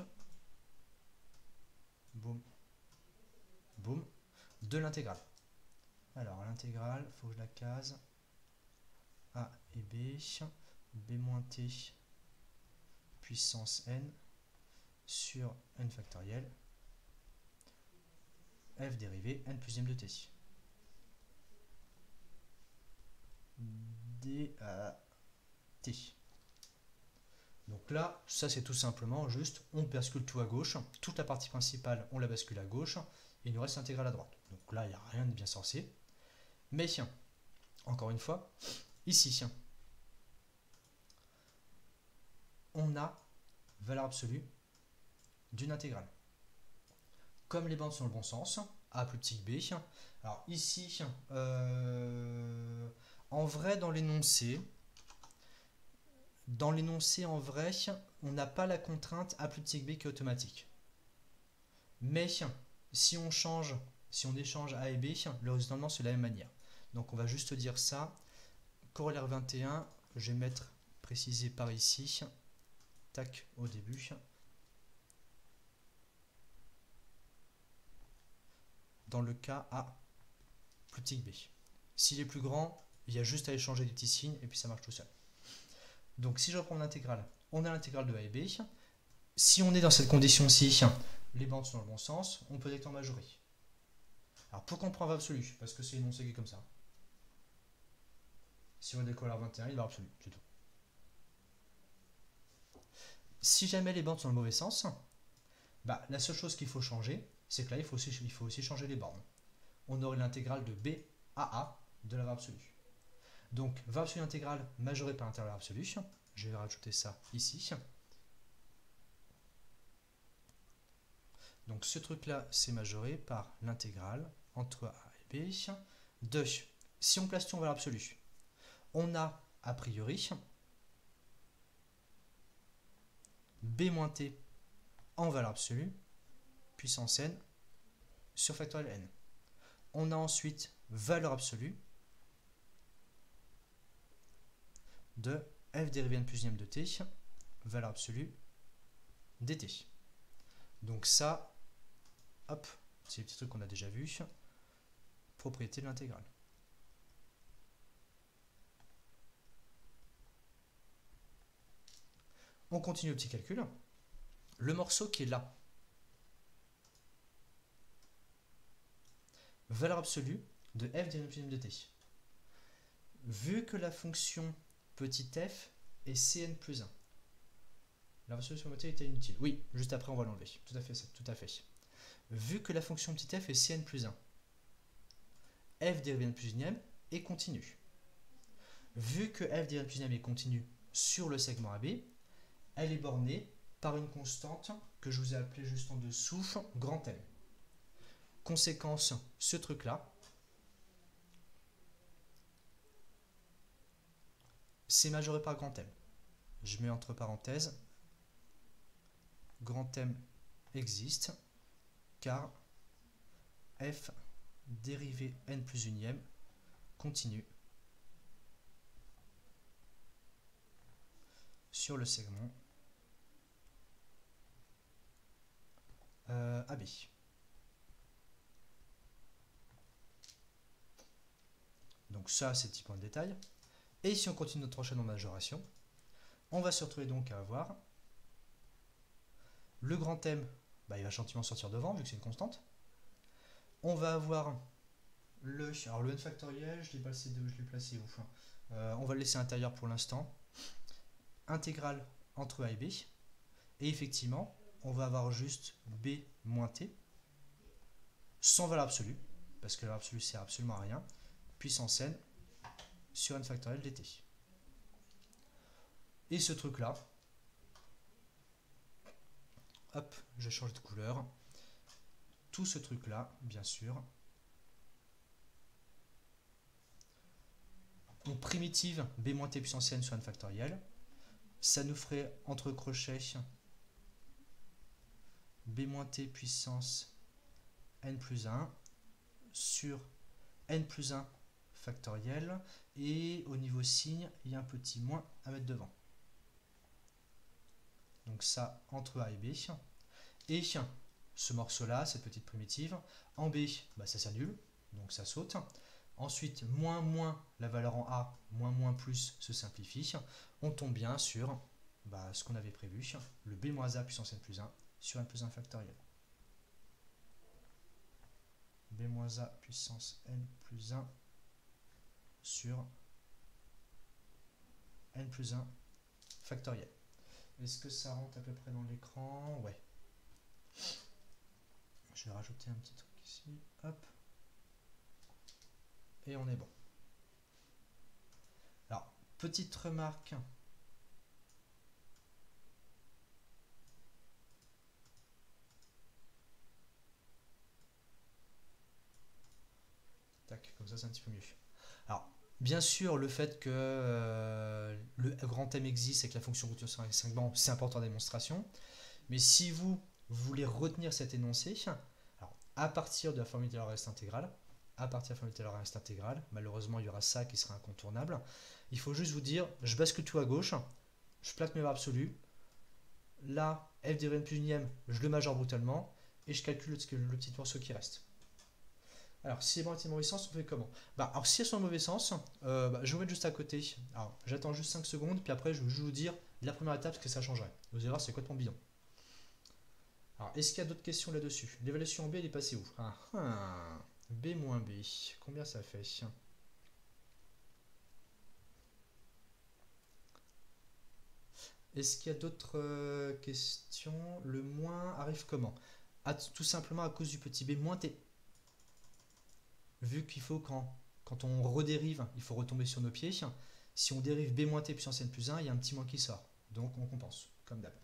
boum, boum, de l'intégrale. Alors l'intégrale, il faut que je la case, a et b, b moins t puissance n sur n factoriel, f dérivé n plus m de t. dt. Donc là, ça c'est tout simplement juste, on bascule tout à gauche, toute la partie principale, on la bascule à gauche, et il nous reste l'intégrale à droite. Donc là, il n'y a rien de bien sorcier. Mais encore une fois, ici, on a valeur absolue d'une intégrale. Comme les bandes sont dans le bon sens, a plus petit que b, alors ici, en vrai, dans l'énoncé, en vrai, on n'a pas la contrainte a plus petit que b qui est automatique. Mais si on échange a et b, le résultat c'est de la même manière. Donc on va juste dire ça. Corollaire 21, je vais mettre précisé par ici. Tac, au début. Dans le cas A plus petit que B. S'il est plus grand, il y a juste à échanger des petits signes et puis ça marche tout seul. Donc si je reprends l'intégrale, on a l'intégrale de A et B. Si on est dans cette condition-ci, les bandes sont dans le bon sens, on peut directement majorer. Alors pourquoi on prend valeur absolue? Parce que c'est énoncé qui est comme ça. Si on a des corollaires 21, il va absolu, c'est tout. Si jamais les bornes sont dans le mauvais sens, bah, la seule chose qu'il faut changer, c'est que là, il faut aussi changer les bornes. On aurait l'intégrale de b à a de la valeur absolue. Donc, valeur absolue intégrale majorée par l'intégrale absolue. Je vais rajouter ça ici. Donc, ce truc-là, c'est majoré par l'intégrale entre a et b de, si on place tout en valeur absolue, on a priori b moins t en valeur absolue, puissance n, sur factoriel n. On a ensuite valeur absolue de f dérivé n plus n de t, valeur absolue dt. Donc ça, hop, c'est les petits trucs qu'on a déjà vus, propriété de l'intégrale. On continue le petit calcul. Le morceau qui est là, valeur absolue de f dérivé plus n de t. Vu que la fonction petit f est cn plus 1, la valeur absolue sur le côté était inutile. Oui, juste après on va l'enlever. Tout à fait, tout à fait. Vu que la fonction petit f est cn plus 1, f dérivé n plus n est continu. Vu que f dérivé n plus n est continu sur le segment AB, elle est bornée par une constante que je vous ai appelée juste en dessous, grand M. Conséquence, ce truc-là, c'est majoré par grand M. Je mets entre parenthèses, grand M existe, car f dérivé n plus unième continue sur le segment AB. Donc ça, c'est petit point de détail. Et si on continue notre enchaînement de majoration, on va se retrouver donc à avoir le grand M, bah, il va gentiment sortir devant vu que c'est une constante. On va avoir alors le n factoriel, je l'ai placé où? On va le laisser à l'intérieur pour l'instant. Intégrale entre a et b. Et effectivement, on va avoir juste b moins t, sans valeur absolue, parce que la valeur absolue sert absolument à rien, puissance n sur n factoriel dt. Et ce truc-là, hop, je change de couleur. Tout ce truc-là, bien sûr, on primitive b moins t puissance n sur n factoriel. Ça nous ferait entre crochets b moins t puissance n plus 1 sur n plus 1 factoriel. Et au niveau signe, il y a un petit moins à mettre devant. Donc ça, entre a et b. Et ce morceau-là, cette petite primitive, en b, bah, ça s'annule, donc ça saute. Ensuite, moins la valeur en a, moins plus se simplifie. On tombe bien sur ce qu'on avait prévu, le b moins a puissance n plus 1 sur n plus 1 factoriel. b moins a puissance n plus 1 sur n plus 1 factoriel. Est-ce que ça rentre à peu près dans l'écran? Ouais. Je vais rajouter un petit truc ici. Hop. Et on est bon. Alors, petite remarque. Tac, comme ça c'est un petit peu mieux. Alors, bien sûr, le fait que le grand M existe et que la fonction continue sur les 5 bancs, c'est important en démonstration. Mais si vous voulez retenir cet énoncé, alors, à partir de la formule Taylor reste intégrale, malheureusement il y aura ça qui sera incontournable, il faut juste vous dire, je bascule tout à gauche, je plaque mes valeurs absolues, là, f de n plus unième, je le majore brutalement, et je calcule le petit morceau qui reste. Alors, si c'est bon, c'est mauvais sens, on fait comment? Alors, si elles sont dans le mauvais sens, je vais vous mettre juste à côté. Alors, j'attends juste 5 secondes, puis après, je vais juste vous dire la première étape, ce que ça changerait. Vous allez voir, c'est complètement bidon. Alors, est-ce qu'il y a d'autres questions là-dessus? L'évaluation en B, elle est passée où? B moins B, combien ça fait? Est-ce qu'il y a d'autres questions? Le moins arrive comment? Tout simplement à cause du petit b moins t. Vu qu'il faut quand on redérive, il faut retomber sur nos pieds. Si on dérive b moins t puissance n plus 1, il y a un petit moins qui sort. Donc on compense, comme d'hab.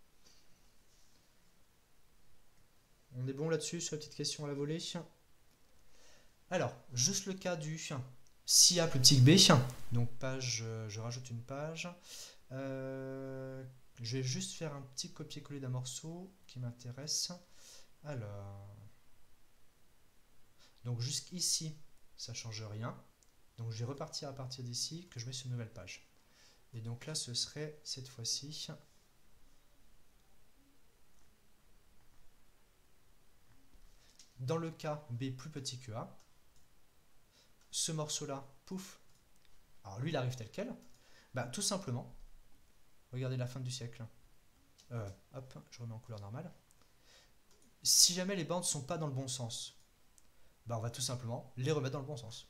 On est bon là-dessus sur la petite question à la volée? Alors, juste le cas du si a plus petit que b, donc page, je rajoute une page. Je vais juste faire un petit copier-coller d'un morceau qui m'intéresse. Alors, donc jusqu'ici, ça ne change rien. Donc je vais repartir à partir d'ici, que je mets sur une nouvelle page. Et donc là, ce serait cette fois-ci dans le cas b plus petit que a, ce morceau-là, pouf, alors lui il arrive tel quel, tout simplement, regardez la fin du siècle, hop, je remets en couleur normale, si jamais les bandes ne sont pas dans le bon sens, on va tout simplement les remettre dans le bon sens.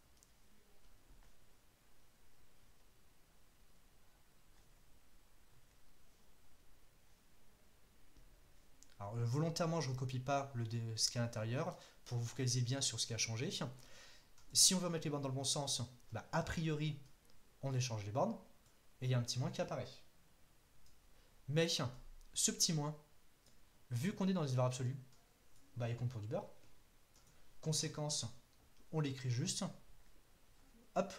Alors volontairement, je ne recopie pas ce qui est à l'intérieur pour vous focaliser bien sur ce qui a changé. Si on veut mettre les bornes dans le bon sens, a priori, on échange les bornes et il y a un petit moins qui apparaît. Mais ce petit moins, vu qu'on est dans les valeurs absolues, il compte pour du beurre. Conséquence, on l'écrit juste. Hop.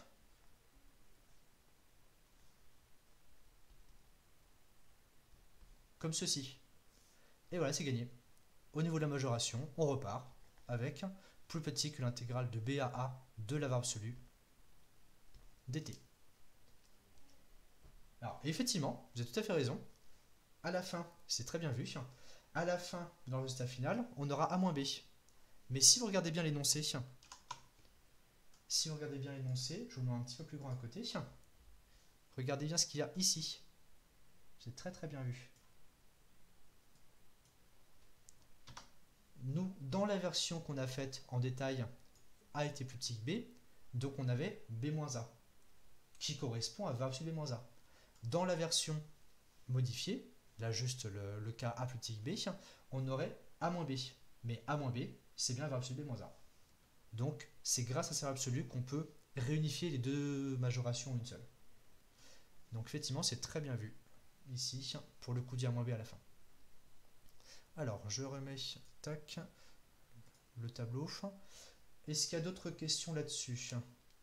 Comme ceci. Et voilà, c'est gagné. Au niveau de la majoration, on repart avec plus petit que l'intégrale de b à a de la valeur absolue dt. Alors, effectivement, vous avez tout à fait raison. À la fin, c'est très bien vu. À la fin, dans le résultat final, on aura a moins b. Mais si vous regardez bien l'énoncé, Si vous regardez bien l'énoncé, je vous le mets un petit peu plus grand à côté. Regardez bien ce qu'il y a ici. C'est très très bien vu. Nous, dans la version qu'on a faite en détail, A était plus petit que B, donc on avait B-A, qui correspond à valeur absolue B-A. Dans la version modifiée, là juste le cas A plus petit que B, on aurait A-B. Mais A-B, c'est bien la valeur absolue B-A. Donc c'est grâce à cette valeur absolue qu'on peut réunifier les deux majorations en une seule. Donc effectivement, c'est très bien vu ici pour le coup d'A-B à la fin. Alors, je remets tac, le tableau. Est-ce qu'il y a d'autres questions là-dessus?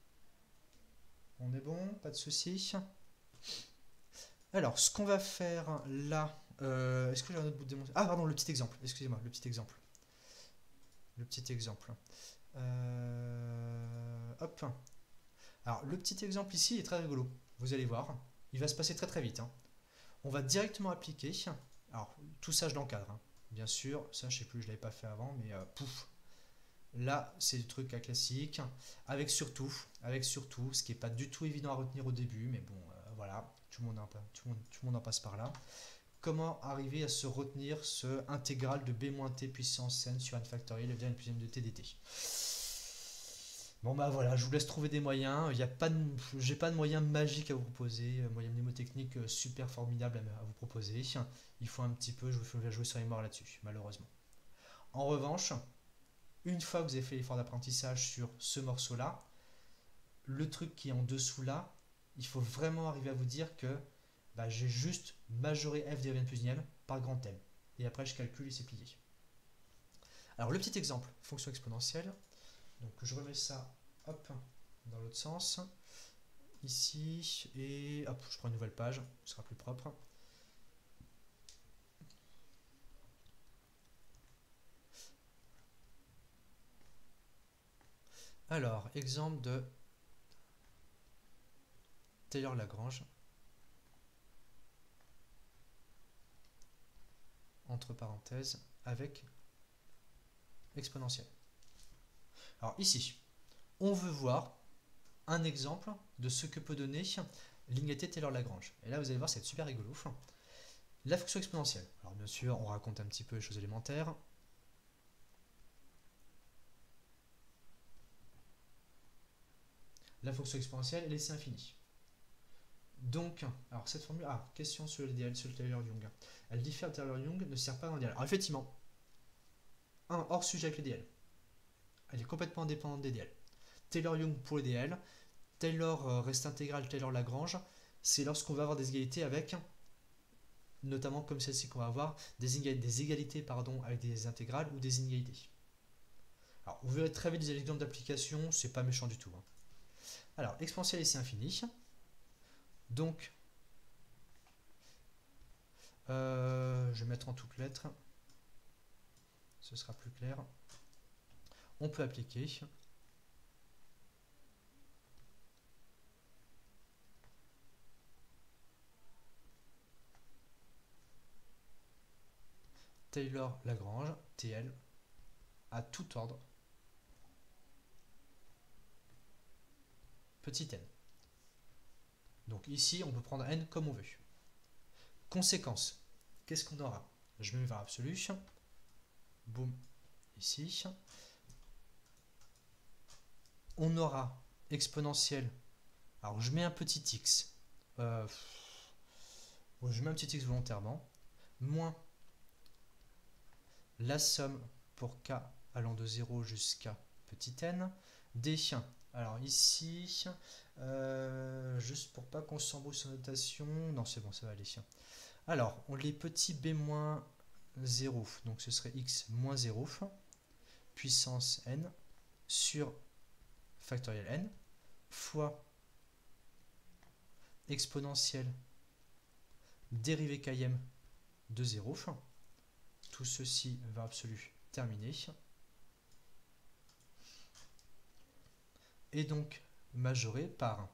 On est bon, pas de souci. Alors, ce qu'on va faire là, est-ce que j'ai un autre bout de démonstration? Ah, pardon, le petit exemple, excusez-moi, le petit exemple. Le petit exemple. Hop. Alors, le petit exemple ici est très rigolo. Vous allez voir, il va se passer très très vite. On va directement appliquer. Alors, tout ça, je l'encadre. Bien sûr, ça, je sais plus, je ne l'avais pas fait avant, mais pouf. Là, c'est le truc à classique. Avec surtout, ce qui n'est pas du tout évident à retenir au début, mais bon, voilà, tout le monde en passe par là. Comment arriver à se retenir ce intégral de b-t puissance n sur n factoriel de n plus m de t dt. Bon bah voilà, je vous laisse trouver des moyens. J'ai pas de moyens magiques à vous proposer, moyens mnémotechniques super formidables à vous proposer. Il faut un petit peu, je vais jouer sur les morts là-dessus, malheureusement. En revanche, une fois que vous avez fait l'effort d'apprentissage sur ce morceau-là, le truc qui est en dessous là, il faut vraiment arriver à vous dire que bah, j'ai juste majoré f dérivé n plus n par grand M. Et après, je calcule et c'est plié. Alors, le petit exemple, fonction exponentielle. Donc, je remets ça, hop, dans l'autre sens. Ici, et hop, je prends une nouvelle page, ce sera plus propre. Alors, exemple de Taylor-Lagrange, entre parenthèses, avec exponentielle. Alors ici, on veut voir un exemple de ce que peut donner l'unité Taylor-Lagrange. Et là, vous allez voir, c'est super rigolo. La fonction exponentielle. Alors bien sûr, on raconte un petit peu les choses élémentaires. La fonction exponentielle est laissée infinie. Donc, alors cette formule, question sur l'idéal, sur le Taylor-Young. Elle diffère de Taylor-Young, ne sert pas dans l'idéal. Alors effectivement, hors sujet avec l'idéal. Elle est complètement indépendante des DL. Taylor-Young pour les DL, Taylor reste intégral, Taylor-Lagrange, c'est lorsqu'on va avoir des égalités avec, notamment comme celle-ci qu'on va avoir, des égalités avec des intégrales ou des inégalités. Alors, vous verrez très vite des exemples d'application, c'est pas méchant du tout. Alors, exponentielle ici infini. Donc, je vais mettre en toutes lettres, ce sera plus clair. On peut appliquer Taylor-Lagrange, TL, à tout ordre, petit n. Donc ici, on peut prendre n comme on veut. Conséquence, qu'est-ce qu'on aura? Je mets mes valeurs absolues. Boum, ici. On aura exponentielle. Alors, je mets un petit x. Je mets un petit x volontairement. Moins la somme pour k allant de 0 jusqu'à petit n. Des chiens. Alors ici, juste pour pas qu'on s'embrouille sur notation. Non, c'est bon, ça va aller. Alors, on les petits b-0, donc ce serait x moins 0, puissance n, sur factoriel n, fois exponentielle dérivée km de 0. Tout ceci va absolu terminer. Et donc majoré par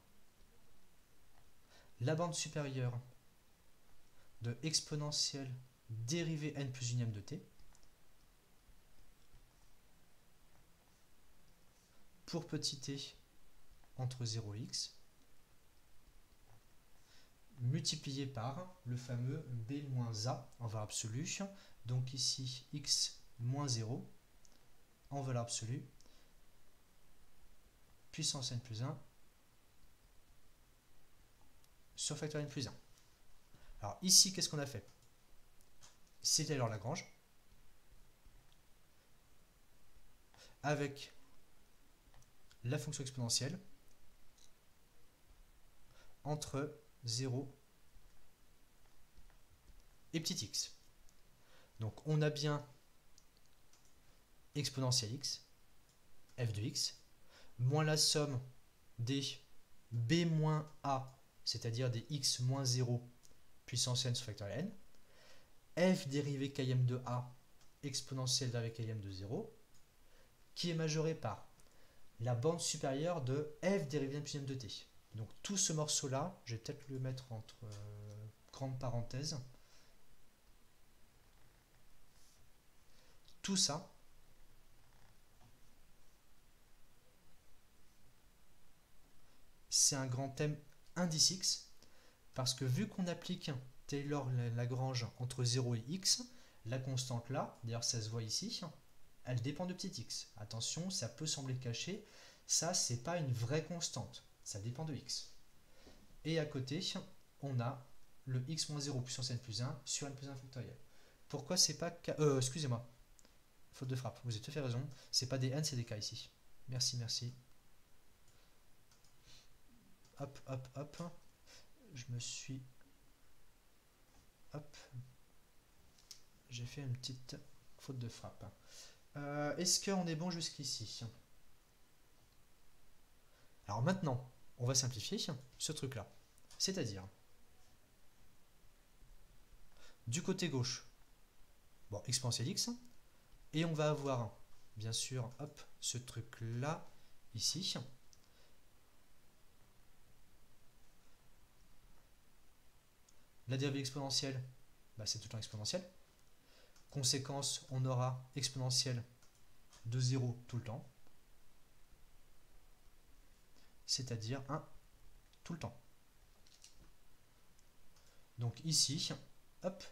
la bande supérieure de exponentielle dérivée n plus unième de t pour petit t entre 0 et x multiplié par le fameux b moins a en valeur absolue. Donc ici, x moins 0 en valeur absolue, puissance n plus 1 sur facteur n plus 1. Alors ici, qu'est-ce qu'on a fait? C'est Taylor Lagrange avec la fonction exponentielle entre 0 et petit x. Donc on a bien exponentielle x, f de x, moins la somme des b moins a, c'est-à-dire des x moins 0 puissance n sur factoriel n, f dérivée km de a exponentielle dérivée km de 0, qui est majorée par la borne supérieure de f dérivée n plus m de t. Donc tout ce morceau-là, je vais peut-être le mettre entre grandes parenthèses. Tout ça, c'est un grand thème indice x, parce que vu qu'on applique Taylor-Lagrange entre 0 et x, la constante là, d'ailleurs ça se voit ici, elle dépend de petit x. Attention, ça peut sembler caché, ça c'est pas une vraie constante, ça dépend de x. Et à côté, on a le x moins 0 puissance n plus 1 sur n plus 1 factoriel. Pourquoi c'est pas... excusez-moi, faute de frappe, vous avez tout fait raison, c'est pas des n, c'est des k ici. Merci, merci. Hop, hop, hop. Je me suis... Hop. J'ai fait une petite faute de frappe. Est-ce qu'on est bon jusqu'ici? Alors maintenant, on va simplifier ce truc-là. C'est-à-dire, du côté gauche, bon, exponentielle x, et on va avoir, bien sûr, hop, ce truc-là, ici. La dérivée exponentielle, bah, c'est tout le temps exponentielle. Conséquence, on aura exponentielle de 0 tout le temps, c'est-à-dire 1 tout le temps. Donc ici, hop,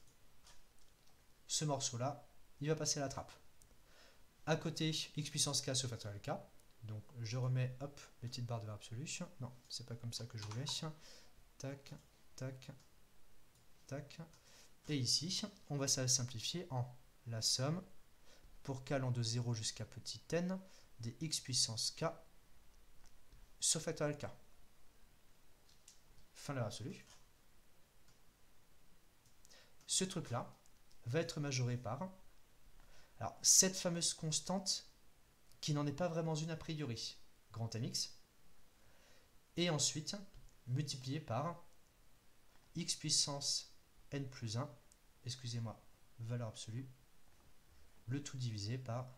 ce morceau-là, il va passer à la trappe. À côté, x puissance k sur factoriel k. Donc je remets, hop, les petites barres de valeur absolue. Non, c'est pas comme ça que je voulais. Tac, tac, tac. Et ici, on va simplifier en la somme pour k allant de 0 jusqu'à petit n des x puissance k sur factoriel k. Fin de la valeur absolue. Ce truc-là va être majoré par alors, cette fameuse constante qui n'en est pas vraiment une a priori, grand mx, et ensuite multiplié par x puissance n plus 1, excusez-moi, valeur absolue, le tout divisé par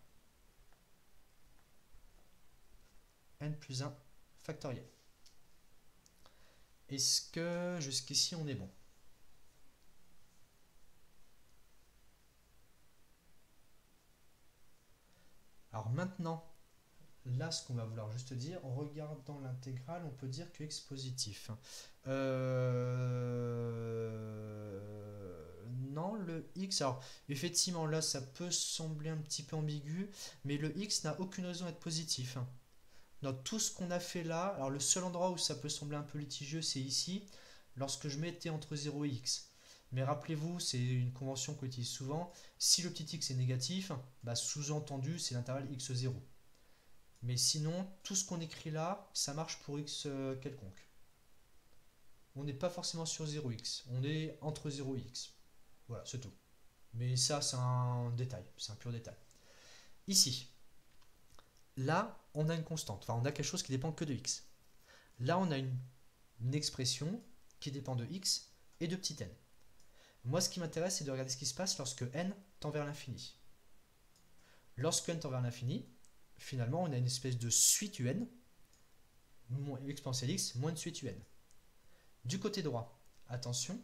n plus 1 factoriel. Est-ce que jusqu'ici on est bon? Alors maintenant, là ce qu'on va vouloir juste dire, en regardant l'intégrale, on peut dire que x positif. Non, le x, alors effectivement là ça peut sembler un petit peu ambigu, mais le x n'a aucune raison d'être positif. Dans tout ce qu'on a fait là, alors le seul endroit où ça peut sembler un peu litigieux, c'est ici, lorsque je mettais entre 0 et x. Mais rappelez-vous, c'est une convention qu'on utilise souvent, si le petit x est négatif, bah sous-entendu c'est l'intervalle x0. Mais sinon, tout ce qu'on écrit là, ça marche pour x quelconque. On n'est pas forcément sur 0x, on est entre 0 et x. Voilà, c'est tout. Mais ça, c'est un détail, c'est un pur détail. Ici, là, on a une constante, enfin on a quelque chose qui dépend que de x. Là, on a une expression qui dépend de x et de petit n. Moi, ce qui m'intéresse, c'est de regarder ce qui se passe lorsque n tend vers l'infini. Lorsque n tend vers l'infini, finalement, on a une espèce de suite un, exponentielle x, moins une suite un. Du côté droit, attention,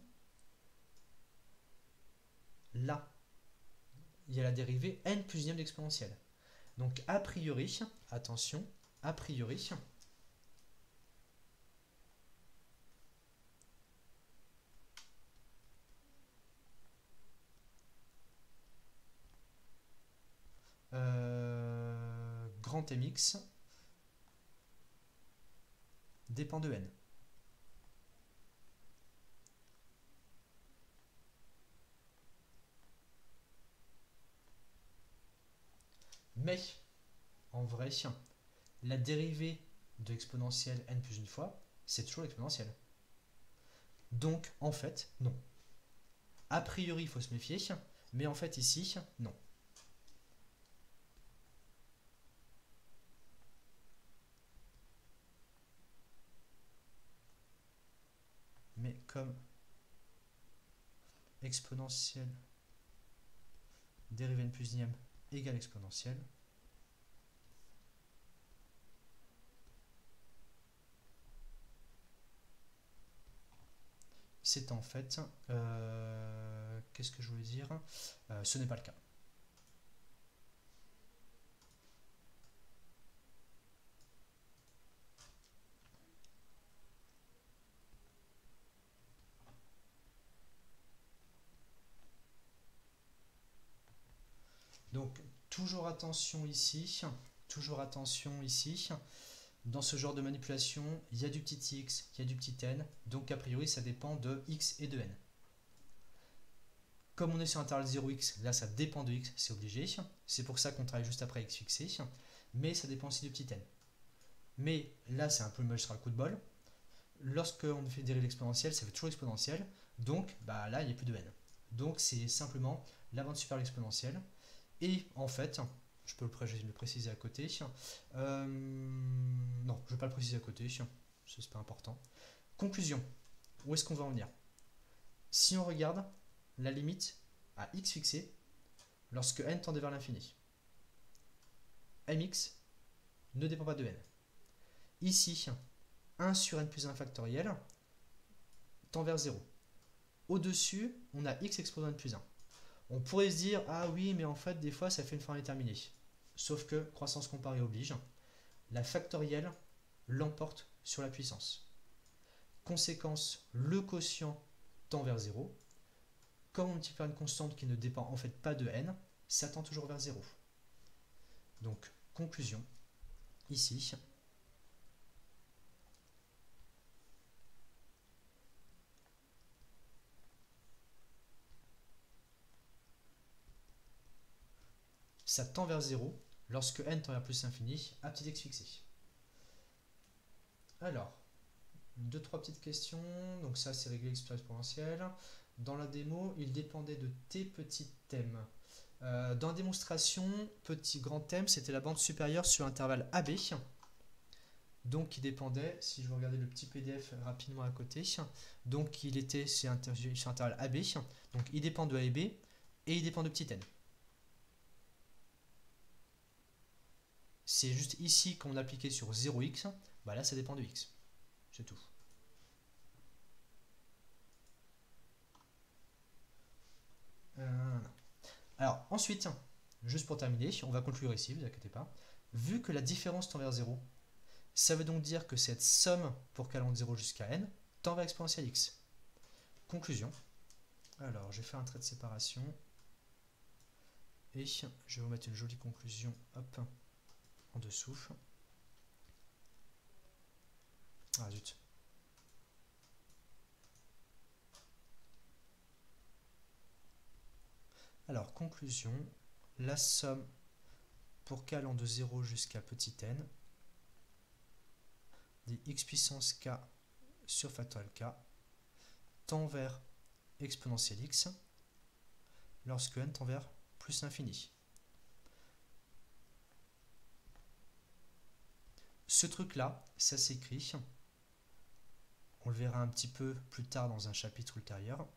là, il y a la dérivée n plus unième d'exponentielle. Donc, a priori, attention, a priori, grand mx dépend de n. Mais, en vrai, la dérivée de l'exponentielle n plus une fois, c'est toujours l'exponentielle. Donc, en fait, non. A priori, il faut se méfier, mais en fait, ici, non. Mais comme exponentielle dérivée n plus unième égale exponentielle, c'est en fait, qu'est-ce que je voulais dire, ce n'est pas le cas. Donc, toujours attention ici, dans ce genre de manipulation, il y a du petit x, il y a du petit n, donc a priori ça dépend de x et de n. Comme on est sur intervalle 0x, là ça dépend de x, c'est obligé, c'est pour ça qu'on travaille juste après x fixé, mais ça dépend aussi du petit n. Mais là c'est un peu le magistral coup de bol, lorsqu'on fait dériver l'exponentielle, ça fait toujours exponentielle, donc bah, là il n'y a plus de n. Donc c'est simplement la bande supérieure de l'exponentielle, et en fait, je vais le préciser à côté. Non, je ne vais pas le préciser à côté, c'est pas important. Conclusion, où est-ce qu'on va en venir? Si on regarde la limite à x fixé, lorsque n tend vers l'infini, mx ne dépend pas de n. Ici, 1 sur n plus 1 factoriel tend vers 0. Au-dessus, on a x exposant n plus 1. On pourrait se dire, ah oui, mais en fait, des fois, ça fait une forme indéterminée. Sauf que, croissance comparée oblige, la factorielle l'emporte sur la puissance. Conséquence, le quotient tend vers 0. Comme on multiplie par une constante qui ne dépend en fait pas de n, ça tend toujours vers 0. Donc, conclusion, ici, ça tend vers 0 lorsque n tend vers plus infini à petit x fixé. Alors, 2-3 petites questions. Donc ça, c'est réglé l'expression exponentielle. Dans la démo, il dépendait de t petits thèmes. Dans la démonstration, petit grand thème, c'était la bande supérieure sur l'intervalle AB. Donc il dépendait, si je veux regarder le petit PDF rapidement à côté, donc il était sur l'intervalle AB. Donc il dépend de A et B, et il dépend de petit n. C'est juste ici qu'on appliquait sur 0x, bah là ça dépend de x. C'est tout. Alors ensuite, juste pour terminer, on va conclure ici, ne vous inquiétez pas. Vu que la différence tend vers 0, ça veut donc dire que cette somme pour qu'elle allant de 0 jusqu'à n tend vers exponentielle x. Conclusion. Alors je vais faire un trait de séparation. Et je vais vous mettre une jolie conclusion, hop, en dessous. Ah zut. Alors, conclusion, la somme pour k allant de 0 jusqu'à petit n des x puissance k sur factoriel k tend vers exponentielle x lorsque n tend vers plus l'infini. Ce truc-là, ça s'écrit, on le verra un petit peu plus tard dans un chapitre ultérieur.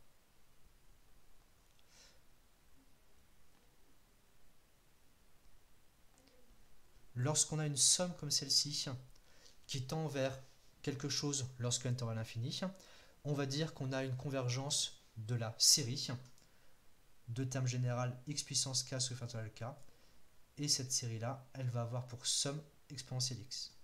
Lorsqu'on a une somme comme celle-ci, qui tend vers quelque chose lorsque n tend vers l'infini, on va dire qu'on a une convergence de la série de termes général x puissance k sur factoriel k, et cette série-là, elle va avoir pour somme exponentielle x.